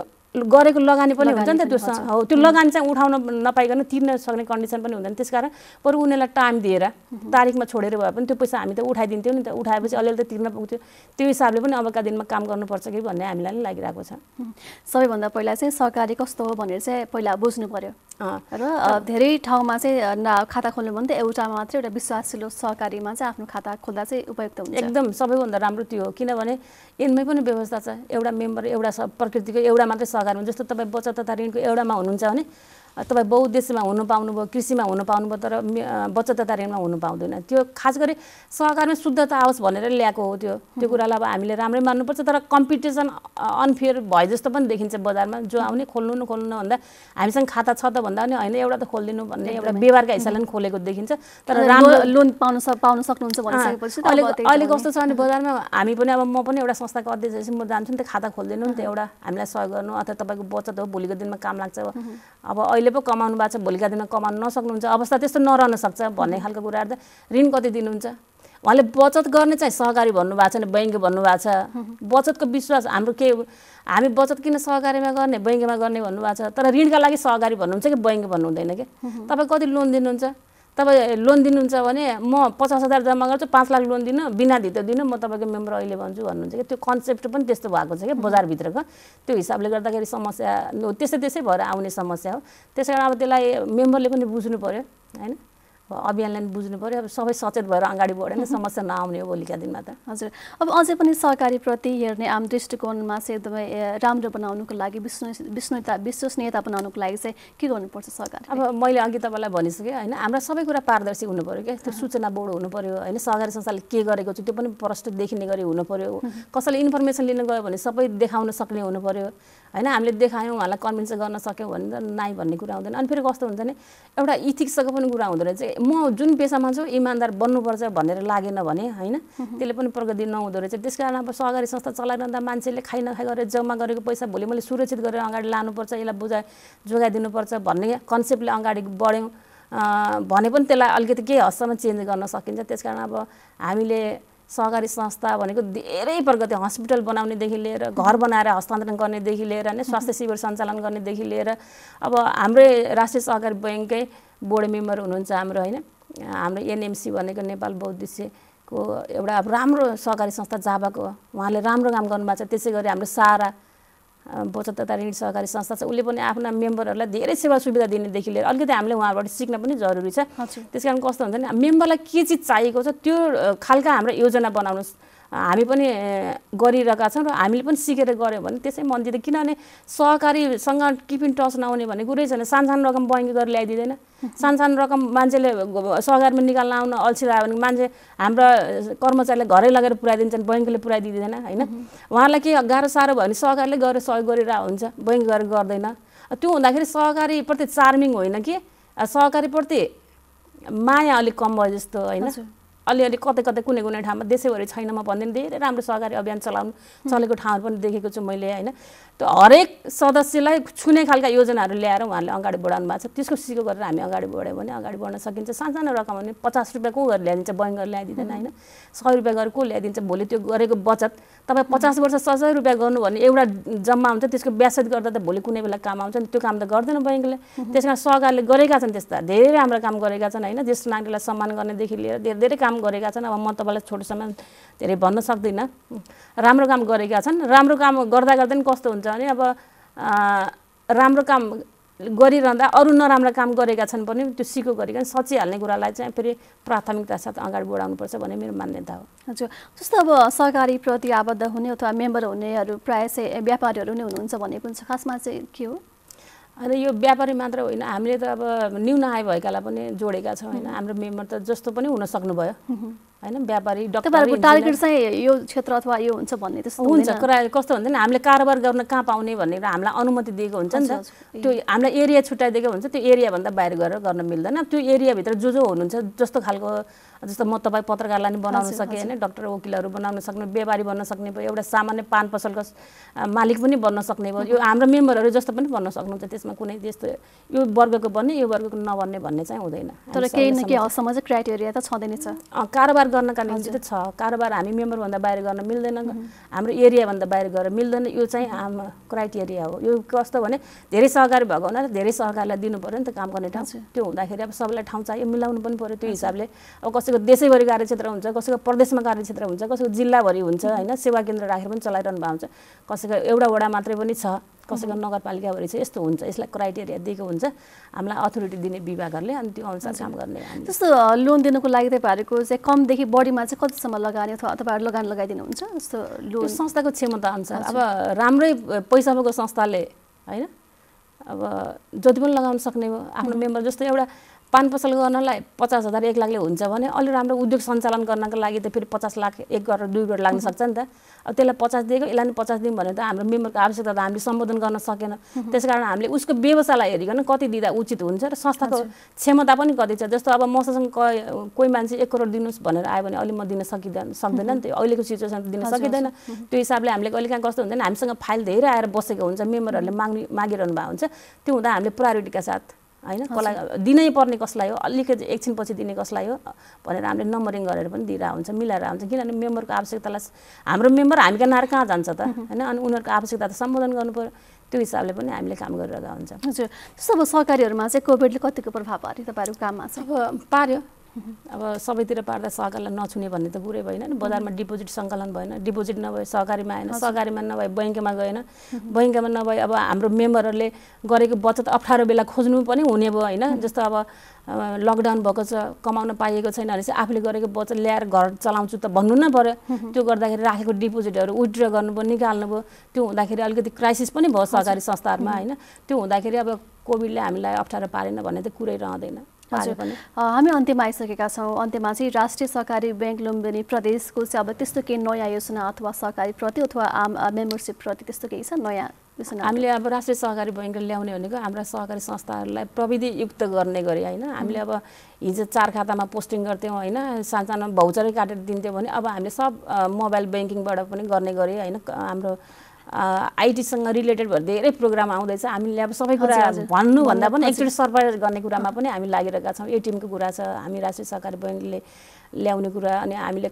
गरेको लगानी पनि हुन्छ नि त त्यो हो, त्यो लगानी चाहिँ उठाउन नपाइकन तिर्न सक्ने कन्डिसन पनि हुँदैन। त्यसकारण बरु उनीहरूलाई टाइम दिएर तारिकमा छोडेर भए पनि त्यो पैसा हामी त उठाइदिन्थ्यौँ नि त, उठाएपछि अलिअलि त तिर्न पुग्थ्यो। त्यो हिसाबले पनि अबका दिनमा काम गर्नुपर्छ कि भन्ने हामीलाई पनि लागिरहेको छ। सबैभन्दा पहिला चाहिँ सहकारी कस्तो हो भनेर चाहिँ पहिला बुझ्नु पर्यो र धेरै ठाउँमा चाहिँ खाता खोल्नु भने त एउटामा मात्रै एउटा विश्वासिलो सहकारीमा चाहिँ आफ्नो खाता खोल्दा चाहिँ उपयुक्त हुन्छ। एकदम सबैभन्दा राम्रो त्यो हो, किनभने यसमै पनि व्यवस्था छ। एउटा मेम्बर एउटा प्रकृतिको एउटा मात्रै सहकारी हुन्छ। जस्तो तपाईँ बचत तथा ऋणको एउटामा हुनुहुन्छ भने तपाईँ बहुउद्देश्यमा हुनु पाउनुभयो, कृषिमा हुनु पाउनुभयो, तर बचत तथा ऋणमा हुनु पाउँदैन। त्यो खास गरी सहकारीमा शुद्धता आओस् भनेर ल्याएको हो। त्यो कुरालाई अब हामीले राम्रै मान्नुपर्छ। तर कम्पिटिसन अनफेयर भए जस्तो पनि देखिन्छ बजारमा, जो आउने खोल्नु नखोल्नु भन्दा हामीसँग खाता छ त भन्दा पनि होइन एउटा त खोलिदिनु भन्ने एउटा व्यवहारका हिसाबले पनि खोलेको देखिन्छ। तर राम्रो लोन पाउन सक्नुहुन्छ भनिसकेपछि अहिले कस्तो छ भने बजारमा हामी पनि अब म पनि एउटा संस्थाको अध्यक्ष म जान्छु नि त खाता खोलिदिनु नि त, एउटा हामीलाई सहयोग गर्नु अथवा तपाईँको बचत हो भोलिको दिनमा काम लाग्छ। अब अहिले पो कमाउनु भएको छ भोलिका दिनमा कमाउनु नसक्नुहुन्छ, अवस्था त्यस्तो नरहन सक्छ भन्ने खालको कुराहरू त ऋण कति दिनुहुन्छ उहाँले बचत गर्ने चाहिँ सहकारी भन्नुभएको छ नि बैङ्क भन्नुभएको छ। बचतको विश्वास हाम्रो के, हामी बचत किन सहकारीमा गर्ने बैङ्कमा गर्ने भन्नुभएको छ, तर ऋणका लागि सहकारी भन्नुहुन्छ कि बैङ्क भन्नु हुँदैन कि। तपाईँ कति लोन दिनुहुन्छ, तपाईँ लोन दिनुहुन्छ भने म 50,000 जम्मा गर्छु 5 लाख लोन दिनु बिना धितो दिनु म तपाईँको मेम्बर अहिले भन्छु भन्नुहुन्छ कि। त्यो कन्सेप्ट पनि त्यस्तो भएको छ कि बजारभित्रको, त्यो हिसाबले गर्दाखेरि समस्या त्यसै भएर आउने समस्या हो। त्यसै कारण अब त्यसलाई मेम्बरले पनि बुझ्नु पऱ्यो होइन, अभियानलाई पनि बुझ्नु पऱ्यो। अब सबै सचेत भएर अगाडि बढेन समस्या नआउने हो भोलिका दिनमा त। हजुर, अब अझै पनि सहकारीप्रति हेर्ने आम दृष्टिकोणमा चाहिँ एकदमै राम्रो बनाउनुको लागि विश्वसनीयता बनाउनुको लागि चाहिँ के गर्नुपर्छ सरकारले? अब मैले अघि तपाईँलाई भनिसकेँ होइन, हाम्रा सबै कुरा पारदर्शी हुनु पऱ्यो क्या, त्यो सूचना बोर्ड हुनु पऱ्यो होइन, सहकारी संस्थाले के गरेको छ त्यो पनि प्रष्ट देखिने गरी हुनु पऱ्यो। कसैले इन्फर्मेसन लिन गयो भने सबै देखाउन सक्ने हुनु पऱ्यो होइन। हामीले देखायौँ उहाँलाई कन्भिन्स गर्न सक्यौँ भने त नाइ भन्ने कुरा हुँदैन। अनि फेरि कस्तो हुन्छ भने एउटा इथिक्सको पनि कुरा हुँदो रहेछ, म जुन पेसामा छु इमान्दार बन्नुपर्छ भनेर लागेन भने होइन त्यसले पनि प्रगति नहुँदो रहेछ। त्यस कारण अब सहकारी संस्था चलाइरहँदा मान्छेले खाइ नखाइ गरेर जम्मा गरेको पैसा भोलि मैले सुरक्षित गरेर अगाडि लानुपर्छ, यसलाई जोगाइदिनुपर्छ भन्ने कन्सेप्टले अगाडि बढ्यौँ भने पनि त्यसलाई अलिकति केही हदसम्म चेन्ज गर्न सकिन्छ। त्यस कारण अब हामीले सहकारी संस्था भनेको धेरै प्रगति, हस्पिटल बनाउनेदेखि लिएर घर बनाएर हस्तान्तरण गर्नेदेखि लिएर नै स्वास्थ्य शिविर सञ्चालन गर्नेदेखि लिएर अब हाम्रै राष्ट्रिय सहकारी बैङ्ककै बोर्ड मेम्बर हुनुहुन्छ हाम्रो होइन, हाम्रो एनएमसी भनेको नेपाल बहुउद्देश्यको एउटा राम्रो सहकारी संस्था जाबाको उहाँले राम्रो काम गर्नुभएको छ। त्यसै गरी हाम्रो सारा बचत तथा ऋण सहकारी संस्था छ, उसले पनि आफ्ना मेम्बरहरूलाई धेरै सेवा सुविधा दिनेदेखि लिएर अलिकति हामीले उहाँबाट सिक्न पनि जरुरी छ। त्यस कारण कस्तो हुन्छ भने मेम्बरलाई के चिज चाहिएको छ त्यो खालका हाम्रो योजना बनाउनुहोस्, हामी पनि गरिरहेका छौँ र हामीले पनि सिकेर गऱ्यौँ भने त्यसै मन दिँदैन। किनभने सहकारीसँग किपिङ टच नहुने भन्ने कुरै छैन। सानो रकम बैङ्क गरेर ल्याइदिँदैन, सानो रकम मान्छेले सहकारीमा निकाल्न आउन अल्छी लाग्यो भने मान्छे हाम्रा कर्मचारीले घरै लगेर पुऱ्याइदिन्छन्, बैङ्कले पुऱ्याइदिँदैन होइन। उहाँहरूलाई के गाह्रो साह्रो भयो भने सहकारीले गएर सहयोग गरिरहेको हुन्छ, बैङ्क गरेर गर्दैन। त्यो हुँदाखेरि सहकारीप्रति चार्मिङ होइन कि सहकारीप्रति माया अलिक कम भयो जस्तो होइन। अलिअलि कतै कतै कुनै कुनै ठाउँमा देशैभरि छैन म भन्दिनँ धेरै राम्रो सहकारी अभियान चलेको ठाउँहरू पनि देखेको छु मैले हैन। त्यो हरेक सदस्यलाई छुने खालका योजनाहरू ल्याएर उहाँहरूले अगाडि बढाउनु भएको छ। त्यसको सिको गरेर हामी अगाडि बढ्यौँ भने अगाडि बढ्न सकिन्छ। सानो रकम भने 50 रुपियाँ को गरेर ल्याइदिन्छ, बैङ्कले ल्याइदिँदैन हैन। 100 रुपियाँ गरेर को ल्याइदिन्छ। भोलि त्यो गरेको बचत तपाईँ 50 वर्ष 100 रुपियाँ गर्नु भन्ने एउटा जम्मा हुन्छ, त्यसको ब्याज गर्दा त भोलि कुनै बेला काम आउँछ नि। त्यो काम त गर्दैन बैङ्कले। त्यसकारण सहकारीले गरेका छन्, त्यस्ता धेरै राम्रो काम गरेका छन् हैन। ज्येष्ठ नागरिकलाई सम्मान गर्नेदेखि लिएर धेरै धेरै काम गरेका छन्। अब म तपाईँलाई छोटो समय धेरै भन्न सक्दिनँ। राम्रो काम गरेका छन्। राम्रो काम गर्दा गर्दै कस्तो हुन्छ भने अब राम्रो काम गरिरहँदा अरू नराम्रो काम गरेका छन् पनि त्यो सिको गरिकन सचिहाल्ने कुरालाई चाहिँ फेरि प्राथमिकता साथ अगाडि बढाउनुपर्छ भन्ने मेरो मान्यता हो। हजुर, जस्तो अब सहकारी प्रति आबद्ध हुने अथवा मेम्बर हुनेहरू प्रायः चाहिँ व्यापारीहरू नै हुनुहुन्छ भने पनि खासमा चाहिँ के हो? अनि यो व्यापारी मात्र होइन, हामीले त अब न्यून आय भएकालाई पनि जोडेका छौँ होइन। हाम्रो मेम्बर त जस्तो पनि हुन सक्नुभयो हैन। व्यापारी डक्टर टार्गेट चाहिँ यो क्षेत्र अथवा यो हुन्छ भन्ने त्यस्तो हुन्छ। कस्तो हुन्छ नि, हामीले कारोबार गर्न कहाँ पाउने भनेर हामीलाई अनुमति दिएको हुन्छ नि त। त्यो हामीलाई एरिया छुट्याइदिएको हुन्छ। त्यो एरियाभन्दा बाहिर गएर गर्न मिल्दैन। त्यो एरियाभित्र जो हुनुहुन्छ जस्तो खालको, जस्तो म तपाईँ पत्रकारलाई नि बनाउन सकेँ होइन, डाक्टर वकिलहरू बनाउन सक्ने, व्यापारी बन्न सक्ने भयो, एउटा सामान्य पान पसलको मालिक पनि बन्न सक्ने भयो। यो हाम्रो मेम्बरहरू जस्तो पनि बन्न सक्नुहुन्छ। त्यसमा कुनै त्यस्तो यो वर्गको बन्ने यो वर्गको नबन्ने भन्ने चाहिँ हुँदैन। तर केही न केही हदसम्म चाहिँ क्राइटेरिया त छँदै नै छ। कारोबार गर्नका निम्ति त छ। कारोबार हामी मेम्बरभन्दा बाहिर गर्न मिल्दैन, हाम्रो एरियाभन्दा बाहिर गएर मिल्दैन। यो चाहिँ हाम्रो क्राइटेरिया हो। यो कस्तो भने धेरै सहकारी भएको हुनाले धेरै सहकारीलाई दिनु पर्यो नि त काम गर्ने ठाउँ। त्यो हुँदाखेरि अब सबैलाई ठाउँ चाहियो, मिलाउनु पनि पर्यो। त्यो हिसाबले अब कसैको देशैभरि कार्यक्षेत्र हुन्छ, कसैको प्रदेशमा कार्यक्षेत्र हुन्छ, कसैको जिल्लाभरि हुन्छ हैन। सेवा केन्द्र राखेर पनि चलाइरहनु भएको हुन्छ। कसैको एउटा वडा मात्रै पनि छ, कसैको नगरपालिकाभरि छ। यस्तो हुन्छ। यसलाई क्राइटेरिया दिएको हुन्छ हामीलाई अथोरिटी दिने विभागहरूले, अनि त्यो अनुसार काम गर्ने। जस्तो लोन दिनुको लागि तपाईँहरूको चाहिँ कमदेखि बढीमा चाहिँ कतिसम्म लगानी अथवा तपाईँहरू लगानी लगाइदिनुहुन्छ? जस्तो लोन संस्थाको क्षमता अनुसार अब राम्रै पैसा भएको संस्थाले हैन अब जति पनि लगाउन सक्ने हो। आफ्नो मेम्बर जस्तो एउटा पान पसल गर्नलाई 50,000 1 लाखले हुन्छ भने अलि राम्रो उद्योग सञ्चालन गर्नको लागि त फेरि 50 लाख 1 गरेर 2 गरेर लाग्न सक्छ नि त। अब त्यसलाई 50 दिएको, यसलाई नि 50 दिउँ भने त हाम्रो मेम्बरको आवश्यकता त हामीले सम्बोधन गर्न सकेन। त्यसकारण हामीले उसको व्यवसायलाई हेरिकन कति दिँदा उचित हुन्छ र संस्थाको क्षमता पनि कति छ। जस्तो अब मसँग कोही मान्छे 1 करोड दिनुहोस् भनेर आयो भने अलि म दिन सक्दैन नि त। अहिलेको सिचुएसन दिन सकिँदैन। त्यो हिसाबले हामीले कहिले काहीँ कस्तो हुन्छ नि, हामीसँग फाइल धेरै आएर बसेको हुन्छ, मेम्बरहरूले मागिरहनु भएको हुन्छ। त्यो हुँदा हामीले प्रायोरिटीका साथ हैन कसलाई दिनै पर्ने, कसलाई हो अलिकति एकछिनपछि दिने कसलाई हो भनेर हामीले नम्बरिङ गरेर पनि दिइरहेको हुन्छ, मिलाएर हुन्छ। किनभने मेम्बरको आवश्यकतालाई हाम्रो मेम्बर हामीका नार कहाँ जान्छ त हैन। अनि उनीहरूको आवश्यकता त सम्बोधन गर्नु पर्यो। त्यो हिसाबले पनि हामीले काम गरिरहेका हुन्छ। हजुर, जस्तो अब सहकारीहरूमा चाहिँ कोभिडले कतिको प्रभाव पार्यो तपाईँहरूको काममा चाहिँ? अब पार्यो। अब सबैतिर पार्दा सहकारीलाई नछुने भन्ने त कुरै भएन नि। बजारमा डिपोजिट सङ्कलन भएन, डिपोजिट नभए सहकारीमा आएन, सहकारीमा नभए बैङ्कमा गएन, बैङ्कमा नभए अब हाम्रो मेम्बरहरूले गरेको बचत अप्ठ्यारो बेला खोज्नु पनि हुने भयो हैन। जस्तो अब लकडाउन भएको छ, कमाउन पाइएको छैन भने चाहिँ आफूले गरेको बचत ल्याएर घर चलाउँछु त भन्नु न पर्यो। त्यो गर्दाखेरि राखेको डिपोजिटहरू विथड्र गर्नु भयो, निकाल्नु भयो। त्यो हुँदाखेरि अलिकति क्राइसिस पनि भयो सहकारी संस्थाहरूमा हैन। त्यो हुँदाखेरि अब कोभिडले हामीलाई अप्ठ्यारो पारेन भन्ने त कुरै रहँदैन। हामी अन्त्यमा आइसकेका छौँ। अन्त्यमा चाहिँ राष्ट्रिय सहकारी ब्याङ्क लुम्बिनी प्रदेशको चाहिँ अब त्यस्तो केही नयाँ योजना अथवा सहकारी प्रति अथवा आम मेम्बरसिप प्रति त्यस्तो केही छ नयाँ योजना? हामीले अब राष्ट्रिय सहकारी ब्याङ्कले ल्याउने भनेको हाम्रा सहकारी संस्थाहरूलाई प्रविधियुक्त गर्ने गरी हैन। हामीले अब हिजो 4 खातामा पोस्टिङ गर्थ्यौँ हैन, सानो भाउचरै काटेर दिन्थ्यौँ भने अब हामीले सब मोबाइल ब्याङ्किङबाट पनि गर्ने गरी हैन। हाम्रो आइटीसँग रिलेटेड भएर धेरै प्रोग्राम आउँदैछ। हामीले अब सबै कुरा भन्नुभन्दा पनि एकचोटि सरप्राइज गर्ने कुरामा पनि हामी लागिरहेका छौँ। एटिएमको कुरा छ, हामी राष्ट्रिय सहकारी ब्याङ्कले ल्याउने कुरा। अनि हामीले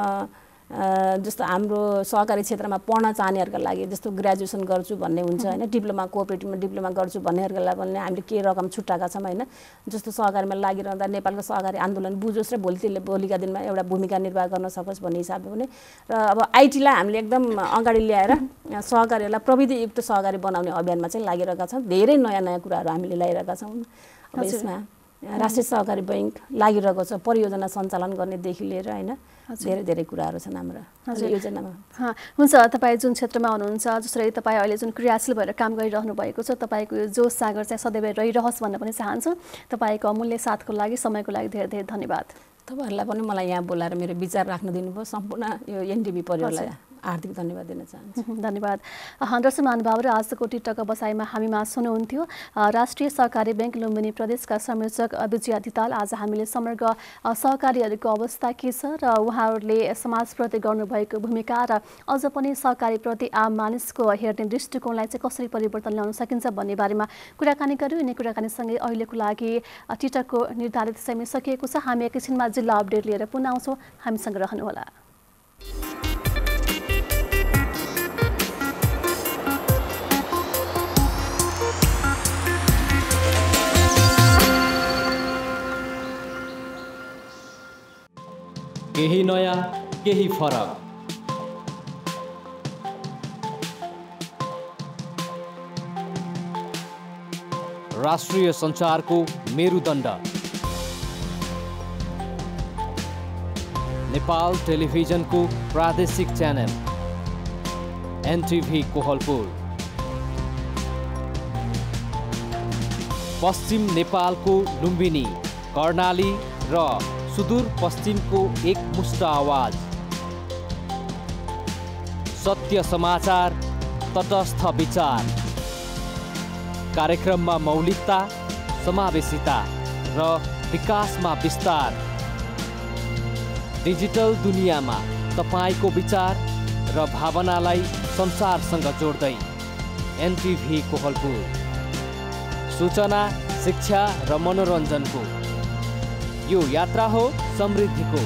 जस्तो हाम्रो सहकारी क्षेत्रमा पढ्न चाहनेहरूका लागि जस्तो ग्रेजुएसन गर्छु भन्ने हुन्छ हैन, डिप्लोमा कोअपरेटिभमा डिप्लोमा गर्छु भन्नेहरूका लागि पनि हामीले के रकम छुट्टाएका छौँ हैन। जस्तो सहकारीमा लागिरहँदा नेपालको सहकारी आन्दोलन बुझोस् र भोलिका दिनमा एउटा भूमिका निर्वाह गर्न सकोस् भन्ने हिसाबले पनि। र अब आइटीलाई हामीले एकदम अगाडि ल्याएर सहकारीहरूलाई प्रविधियुक्त सहकारी बनाउने अभियानमा चाहिँ लागिरहेका छौँ। धेरै नयाँ नयाँ कुराहरू हामीले ल्याइरहेका छौँ। अब यसमा राष्ट्रिय सहकारी ब्याङ्क लागिरहेको छ, परियोजना सञ्चालन गर्नेदेखि लिएर हैन धेरै धेरै कुराहरू छन् हाम्रो योजनामा। हुन्छ, तपाईँ जुन क्षेत्रमा हुनुहुन्छ, जसरी तपाईँ अहिले जुन क्रियाशील भएर काम गरिरहनु भएको छ, तपाईँको यो जोस सागर चाहिँ सदैव रहिरहोस् भन्न पनि चाहन्छु। तपाईँको अमूल्य साथको लागि, समयको लागि धेरै धेरै धन्यवाद। तपाईँहरूलाई पनि मलाई यहाँ बोलाएर मेरो विचार राख्न दिनुभयो। सम्पूर्ण यो एनटिभी परिवारलाई हार्दिक धन्यवाद दिन चाहन्छु। धन्यवाद। दर्शक महानुभावहरू, आजको टिकटक बसाइमा हामीमा हुनुहुन्थ्यो राष्ट्रिय सहकारी बैंक लुम्बिनी प्रदेशका संयोजक विजया धिताल। आज हामीले समग्र सहकारीहरूको अवस्था के छ र उहाँहरूले समाजप्रति गर्नुभएको भूमिका र अझ पनि सहकारीप्रति आम मानिसको हेर्ने दृष्टिकोणलाई चाहिँ कसरी परिवर्तन ल्याउन सकिन्छ भन्ने बारेमा कुराकानी गर्यौँ। यिनै कुराकानीसँगै अहिलेको लागि टिकटकको निर्धारित समय सकिएको छ। हामी एकैछिनमा जिल्ला अपडेट लिएर पुनः आउँछौँ। हामीसँग रहनुहोला। केही नयाँ केही फरक, राष्ट्रिय सञ्चारको मेरुदण्ड नेपाल टेलिभिजनको प्रादेशिक च्यानल एनटिभी कोहलपुर, पश्चिम नेपालको लुम्बिनी, कर्णाली र सुदूर पश्चिमको एकमुष्ट आवाज, सत्य समाचार, तटस्थ विचार, कार्यक्रममा मौलिकता, समावेशिता र विकासमा विस्तार, डिजिटल दुनियाँमा तपाईको विचार र भावनालाई संसारसँग जोड्दै एनटिभी कोहलपुर, सूचना, शिक्षा र मनोरञ्जनको यो यात्रा हो समृद्धिको।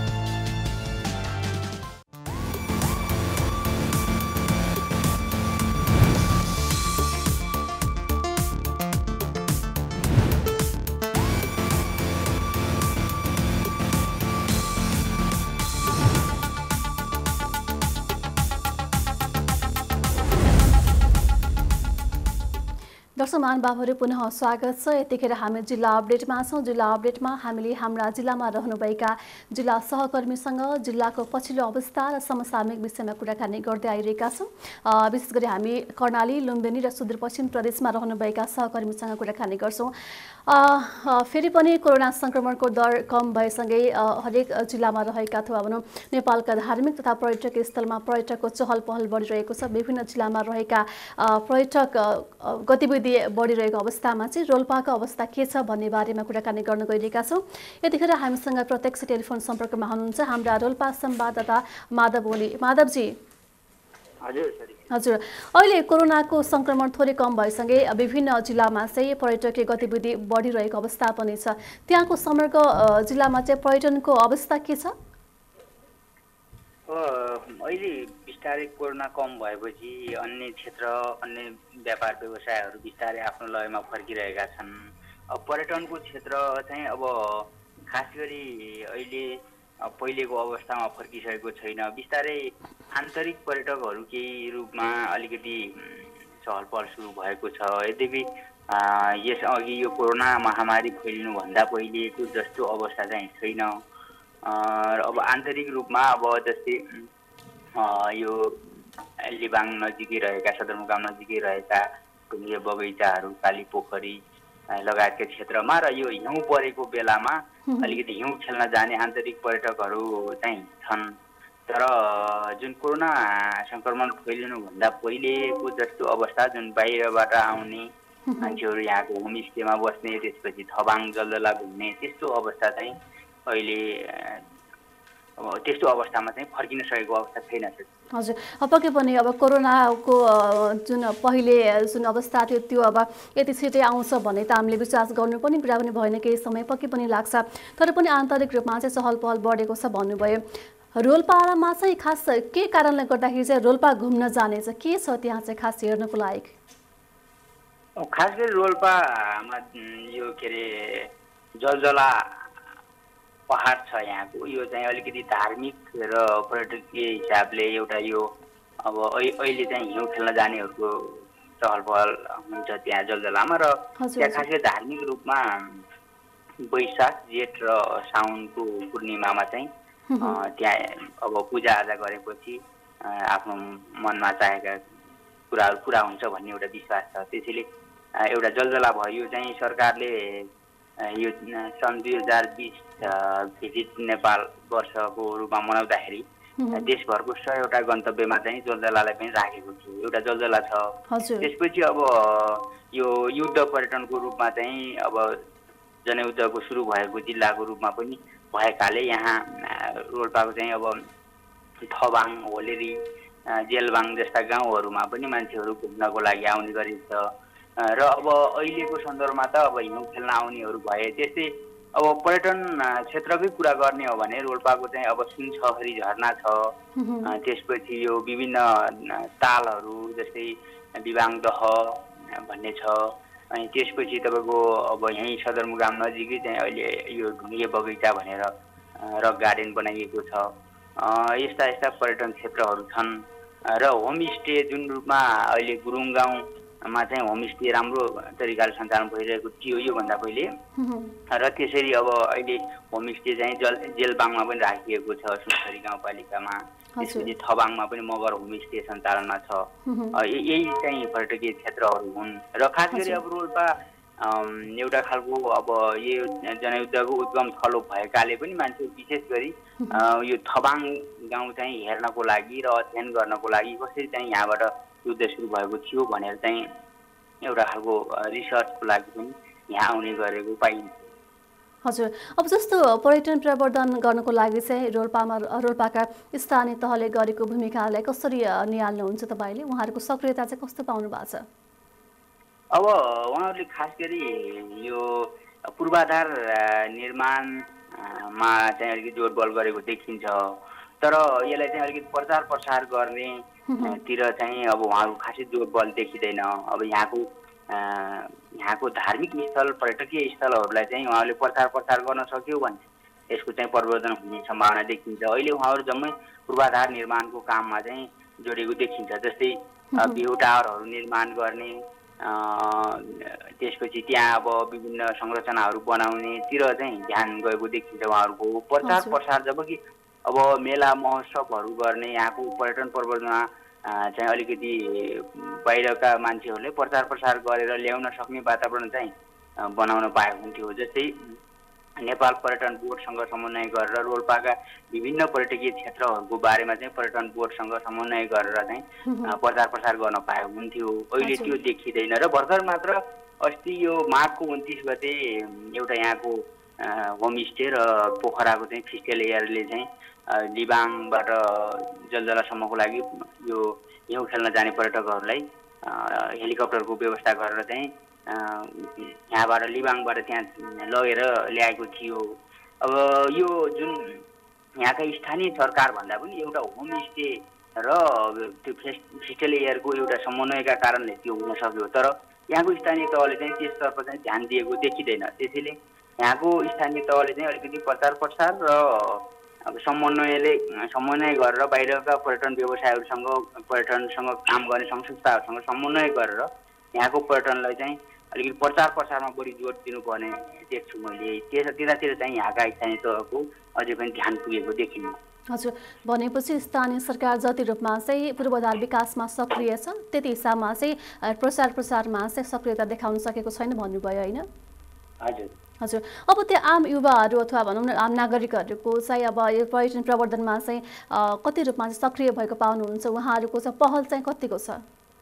दर्शक महानुभावहरू, पुनः स्वागत छ। यतिखेर हामी जिल्ला अपडेटमा छौँ। जिल्ला अपडेटमा हामीले हाम्रा जिल्लामा रहनुभएका जिल्ला सहकर्मीसँग जिल्लाको पछिल्लो अवस्था र समसामयिक विषयमा कुराकानी गर्दै आइरहेका छौँ। विशेष गरी हामी कर्णाली, लुम्बिनी र सुदूरपश्चिम प्रदेशमा रहनुभएका सहकर्मीसँग कुराकानी गर्छौँ। फेरि पनि कोरोना सङ्क्रमणको दर कम भएसँगै हरेक जिल्लामा रहेका अथवा भनौँ नेपालका धार्मिक तथा पर्यटकीय स्थलमा पर्यटकको चहल पहल बढिरहेको छ। विभिन्न जिल्लामा रहेका पर्यटक गतिविधि बढिरहेको अवस्थामा चाहिँ रोल्पाको अवस्था के छ भन्ने बारेमा कुराकानी गर्न गइरहेका छौँ। यतिखेर हामीसँग प्रत्यक्ष टेलिफोन सम्पर्कमा हुनुहुन्छ हाम्रा रोल्पा संवाददाता माधव ओली। माधवजी, हजुर, अहिले कोरोनाको सङ्क्रमण थोरै कम भएसँगै विभिन्न जिल्लामा चाहिँ पर्यटकीय गतिविधि बढिरहेको अवस्था पनि छ। त्यहाँको समग्र जिल्लामा चाहिँ पर्यटनको अवस्था के छ? अहिले बिस्तारै कोरोना कम भएपछि अन्य क्षेत्र, अन्य व्यापार व्यवसायहरू बिस्तारै आफ्नो लयमा फर्किरहेका छन्। अब पर्यटनको क्षेत्र चाहिँ अब खास गरी अहिले पहिलेको अवस्थामा फर्किसकेको छैन। बिस्तारै आन्तरिक पर्यटकहरू केही रूपमा अलिकति चहल पहल सुरु भएको छ। यद्यपि यसअघि यो कोरोना महामारी फैलिनुभन्दा पहिलेको जस्तो अवस्था चाहिँ छैन। र अब आन्तरिक रूपमा अब जस्तै यो लिबाङ नजिकै रहेका, सदरमुकाम नजिकै रहेका ढुङ्गे बगैँचाहरू, काली पोखरी लगायतका क्षेत्रमा र यो हिउँ परेको बेलामा अलिकति हिउँ खेल्न जाने आन्तरिक पर्यटकहरू चाहिँ छन्। तर जुन कोरोना सङ्क्रमण फैलिनुभन्दा पहिलेको जस्तो अवस्था, जुन बाहिरबाट आउने मान्छेहरू यहाँको होमस्टेमा बस्ने, त्यसपछि थबाङ जलजला घुम्ने त्यस्तो अवस्था चाहिँ अहिले त्यस्तो अवस्थामा चाहिँ फर्किन सकेको अवस्था छैन। हजुर, पक्कै पनि अब कोरोनाको जुन पहिले जुन अवस्था थियो त्यो अब यति छिटै आउँछ भन्ने त हामीले विश्वास गर्नु पनि कुरा पनि भएन, केही समय पक्कै पनि लाग्छ। तर पनि आन्तरिक रूपमा चाहिँ चहल पहल बढेको छ भन्नुभयो। रोल्पामा चाहिँ खास के कारणले गर्दाखेरि चाहिँ रोल्पा घुम्न जाने चाहिँ के छ त्यहाँ चाहिँ खास हेर्नको लायक? खास गरी रोल्पामा यो के अरे जलजला पहाड छ यहाँको, यो चाहिँ अलिकति धार्मिक र पर्यटकीय हिसाबले एउटा यो अब अहिले चाहिँ हिउँ खेल्न जानेहरूको चहल पहल हुन्छ त्यहाँ जलजलामा। र त्यहाँ खास गरी धार्मिक रूपमा वैशाख, जेठ र साउनको पूर्णिमामा चाहिँ त्यहाँ अब पूजाआजा गरेपछि आफ्नो मनमा चाहेका कुराहरू पुरा हुन्छ भन्ने एउटा विश्वास छ। त्यसैले एउटा जलजला भयो। यो चाहिँ सरकारले यो सन् 2020 भिजिट नेपाल वर्षको रूपमा मनाउँदाखेरि देशभरको 100वटा गन्तव्यमा चाहिँ जलजलालाई पनि राखेको छु। एउटा जलजला छ। त्यसपछि अब यो युद्ध पर्यटनको रूपमा चाहिँ अब जनयुद्धको सुरु भएको जिल्लाको रूपमा पनि भएकाले यहाँ रोल्पाको चाहिँ अब थबाङ, होलेरी, जेलबाङ जस्ता गाउँहरूमा पनि मान्छेहरू घुम्नको लागि आउने गरिन्छ। र अब अहिलेको सन्दर्भमा त अब हिउँ खेल्न आउनेहरू भए। त्यस्तै अब पर्यटन क्षेत्रकै कुरा गर्ने हो भने रोल्पाको चाहिँ अब सुनछहरी झरना छ। त्यसपछि यो विभिन्न तालहरू जस्तै बिबाङ दह भन्ने छ। अनि त्यसपछि तपाईँको अब यहीँ सदरमुकाम नजिकै चाहिँ अहिले यो ढुङ्गे बगैँचा भनेर रक गार्डन बनाइएको छ। यस्ता यस्ता पर्यटन क्षेत्रहरू छन्। र होमस्टे जुन रूपमा अहिले गुरुङ गाउँमा चाहिँ होमस्टे राम्रो तरिकाले सञ्चालन भइरहेको थियो योभन्दा पहिले। र त्यसरी अब अहिले होमस्टे चाहिँ जेलबाङमा पनि राखिएको छ सुनसरी गाउँपालिकामा। त्यसपछि थबाङमा पनि मगर होमस्टे सञ्चालनमा छ। यही चाहिँ पर्यटकीय क्षेत्रहरू हुन्। र खास गरी अब रोल्पा एउटा खालको अब यो जनयुद्धको उद्गम थलो भएकाले पनि मान्छे विशेष गरी यो थबाङ गाउँ चाहिँ हेर्नको लागि र अध्ययन गर्नको लागि कसरी चाहिँ यहाँबाट युद्ध सुरु भएको थियो भनेर चाहिँ एउटा खालको रिसर्चको लागि पनि यहाँ आउने गरेको पाइन्छ। हजुर, अब जस्तो पर्यटन प्रवर्धन गर्नको लागि चाहिँ रोल्पाका स्थानीय तहले गरेको भूमिकालाई कसरी निहाल्नुहुन्छ तपाईँले? उहाँहरूको सक्रियता चाहिँ कस्तो पाउनु भएको छ? अब उहाँहरूले खास गरी यो पूर्वाधार निर्माणमा चाहिँ अलिकति जोड बल गरेको देखिन्छ। तर यसलाई चाहिँ अलिकति प्रचार प्रसार गर्नेतिर चाहिँ अब उहाँहरू खासै जोड बल देखिँदैन। अब यहाँको धार्मिक स्थल, पर्यटकीय स्थलहरूलाई चाहिँ उहाँहरूले प्रचार प्रसार गर्न सक्यो भने यसको चाहिँ प्रवर्धन हुने सम्भावना देखिन्छ। अहिले उहाँहरू जम्मै पूर्वाधार निर्माणको काममा चाहिँ जोडेको देखिन्छ। जस्तै भ्यू टावरहरू निर्माण गर्ने, त्यसपछि त्यहाँ अब विभिन्न संरचनाहरू बनाउनेतिर चाहिँ ध्यान गएको देखिन्छ उहाँहरूको। प्रचार प्रसार जबकि अब मेला महोत्सवहरू गर्ने, यहाँको पर्यटन प्रवर्धनमा चाहिँ अलिकति बाहिरका मान्छेहरूले प्रचार प्रसार गरेर ल्याउन सक्ने वातावरण चाहिँ बनाउन पाए हुन्थ्यो। जस्तै नेपाल पर्यटन बोर्डसँग समन्वय गरेर रोल्पाका विभिन्न पर्यटकीय क्षेत्रहरूको बारेमा चाहिँ पर्यटन बोर्डसँग समन्वय गरेर चाहिँ प्रचार प्रसार गर्न पाए हुन्थ्यो। अहिले त्यो देखिँदैन। र भर्खर मात्र अस्ति यो माघको 29 गते एउटा यहाँको होमस्टे र पोखराको चाहिँ फिस्टल एयरले चाहिँ लिबाङबाट जलजलासम्मको लागि यो हिउँ खेल्न जाने पर्यटकहरूलाई हेलिकप्टरको व्यवस्था गरेर चाहिँ यहाँबाट लिबाङबाट त्यहाँ लगेर ल्याएको थियो। अब यो जुन यहाँका स्थानीय सरकार भन्दा पनि एउटा होमस्टे र त्यो फिस्टल एयरको एउटा समन्वयका कारणले त्यो हुन सक्यो। तर यहाँको स्थानीय तहले चाहिँ त्यसतर्फ चाहिँ ध्यान दिएको देखिँदैन। त्यसैले यहाँको स्थानीय तहले चाहिँ अलिकति प्रचार प्रसार र अब समन्वय गरेर बाहिरका पर्यटन व्यवसायहरूसँग, पर्यटनसँग काम गर्ने सङ्घ संस्थाहरूसँग समन्वय गरेर यहाँको पर्यटनलाई चाहिँ अलिकति प्रचार प्रसारमा बढी जोड दिनुपर्ने देख्छु मैले। त्यतातिर चाहिँ यहाँका स्थानीय तहको अझै पनि ध्यान पुगेको देखिन्न। हजुर, भनेपछि स्थानीय सरकार जति रूपमा चाहिँ पूर्वाधार विकासमा सक्रिय छ त्यति हिसाबमा चाहिँ प्रचार प्रसारमा चाहिँ सक्रियता देखाउन सकेको छैन भन्नुभयो होइन? हजुर हजुर, अब त्यो आम युवाहरू अथवा भनौँ न आम नागरिकहरूको चाहिँ अब यो पर्यटन प्रवर्धनमा चाहिँ कति रूपमा चाहिँ सक्रिय भएको पाउनुहुन्छ? उहाँहरूको चाहिँ पहल चाहिँ कतिको छ?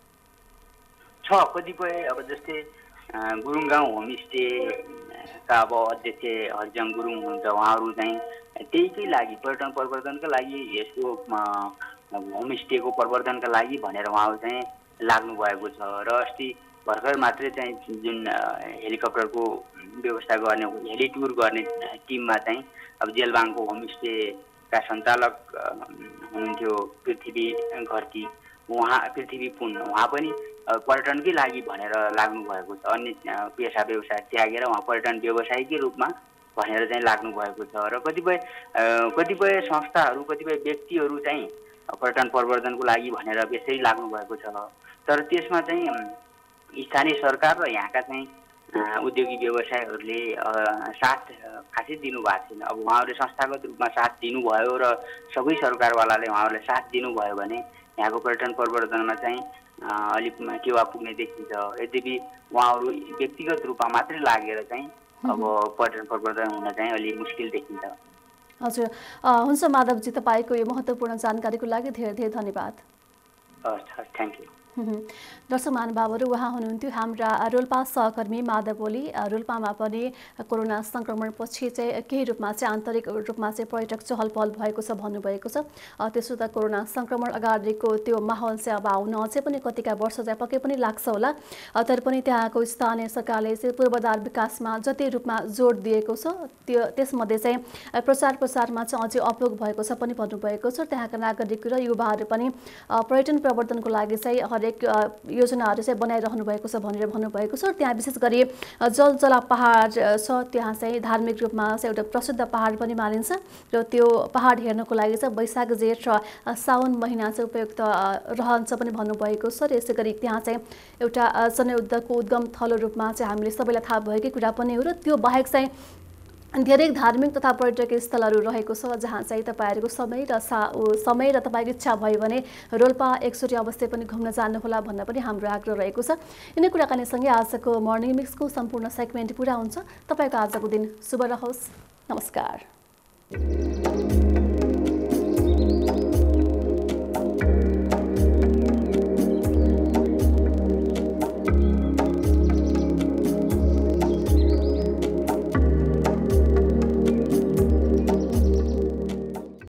कतिपय अब जस्तै गुरुङ गाउँ होमस्टेका अब अध्यक्ष हरिजङ गुरुङ हुनुहुन्छ। उहाँहरू चाहिँ त्यहीकै लागि पर्यटन प्रवर्धनका लागि यसको होमस्टेको प्रवर्धनका लागि भनेर उहाँहरू चाहिँ लाग्नु भएको छ। र अस्ति भर्खर मात्रै चाहिँ जुन हेलिकप्टरको व्यवस्था गर्ने हेली टुर गर्ने टिममा चाहिँ अब जेलबाङको होमस्टेका सञ्चालक हुनुहुन्थ्यो पृथ्वी घरती, पृथ्वी पुन, उहाँ पनि पर्यटनकै लागि भनेर लाग्नु भएको छ। अन्य पेसा व्यवसाय त्यागेर उहाँ पर्यटन व्यवसायकै रूपमा भनेर चाहिँ लाग्नु भएको छ। र कतिपय संस्थाहरू, कतिपय व्यक्तिहरू चाहिँ पर्यटन प्रवर्धनको लागि भनेर यसरी लाग्नु भएको छ। तर त्यसमा चाहिँ स्थानीय सरकार र यहाँका चाहिँ उद्योगी व्यवसायहरूले साथ खासै दिनुभएको छैन। अब उहाँहरूले संस्थागत रूपमा साथ दिनुभयो र सबै सरकारवालाले उहाँहरूले साथ दिनुभयो भने यहाँको पर्यटन प्रवर्धनमा चाहिँ अलिक टेवा पुग्ने देखिन्छ। यद्यपि उहाँहरू व्यक्तिगत रूपमा मात्रै लागेर चाहिँ अब पर्यटन प्रवर्धन हुन चाहिँ अलि मुस्किल देखिन्छ। हजुर हुन्छ माधवजी, तपाईँको यो महत्त्वपूर्ण जानकारीको लागि धेरै धेरै धन्यवाद। हस्, थ्याङ्क यू। दर्शक महानुभावहरू, उहाँ हुनुहुन्थ्यो हाम्रा रोल्पा सहकर्मी माधव ओली। रोल्पामा पनि कोरोना सङ्क्रमणपछि चाहिँ केही रूपमा चाहिँ आन्तरिक रूपमा चाहिँ पर्यटक चहल पहल भएको छ भन्नुभएको छ। त्यसो त कोरोना सङ्क्रमण अगाडिको त्यो माहौल चाहिँ अब आउन अझै पनि कतिका वर्ष चाहिँ पक्कै पनि लाग्छ होला। तर पनि त्यहाँको स्थानीय सरकारले चाहिँ पूर्वाधार विकासमा जति रूपमा जोड दिएको छ त्यसमध्ये चाहिँ प्रचार प्रसारमा चाहिँ अझै अपुग भएको छ पनि भन्नुभएको छ। त्यहाँका नागरिक र युवाहरू पनि पर्यटन प्रवर्धनको लागि चाहिँ हरेक योजनाहरू चाहिँ बनाइरहनु भएको छ भनेर भन्नुभएको छ। त्यहाँ विशेष गरी जलजला पहाड छ, त्यहाँ चाहिँ धार्मिक रूपमा चाहिँ एउटा प्रसिद्ध पहाड पनि मानिन्छ र त्यो पहाड हेर्नको लागि चाहिँ वैशाख जेठ र साउन महिना चाहिँ उपयुक्त रहन्छ पनि भन्नुभएको छ। र यसै गरी त्यहाँ चाहिँ एउटा जनयुद्धको उद्गम थलो रूपमा चाहिँ हामीले सबैलाई थाहा भएकै कुरा पनि हो। र त्यो बाहेक चाहिँ धेरै धार्मिक तथा पर्यटकीय स्थलहरू रहेको छ जहाँ चाहिँ तपाईँहरूको समय र तपाईँको इच्छा भयो भने रोल्पा एकचोटि अवश्य पनि घुम्न जानुहोला भन्न पनि हाम्रो आग्रह रहेको छ। यिनै कुराकानीसँगै आजको मर्निङ मिक्सको सम्पूर्ण सेगमेन्ट पुरा हुन्छ। तपाईँको आजको दिन शुभ रहोस्। नमस्कार।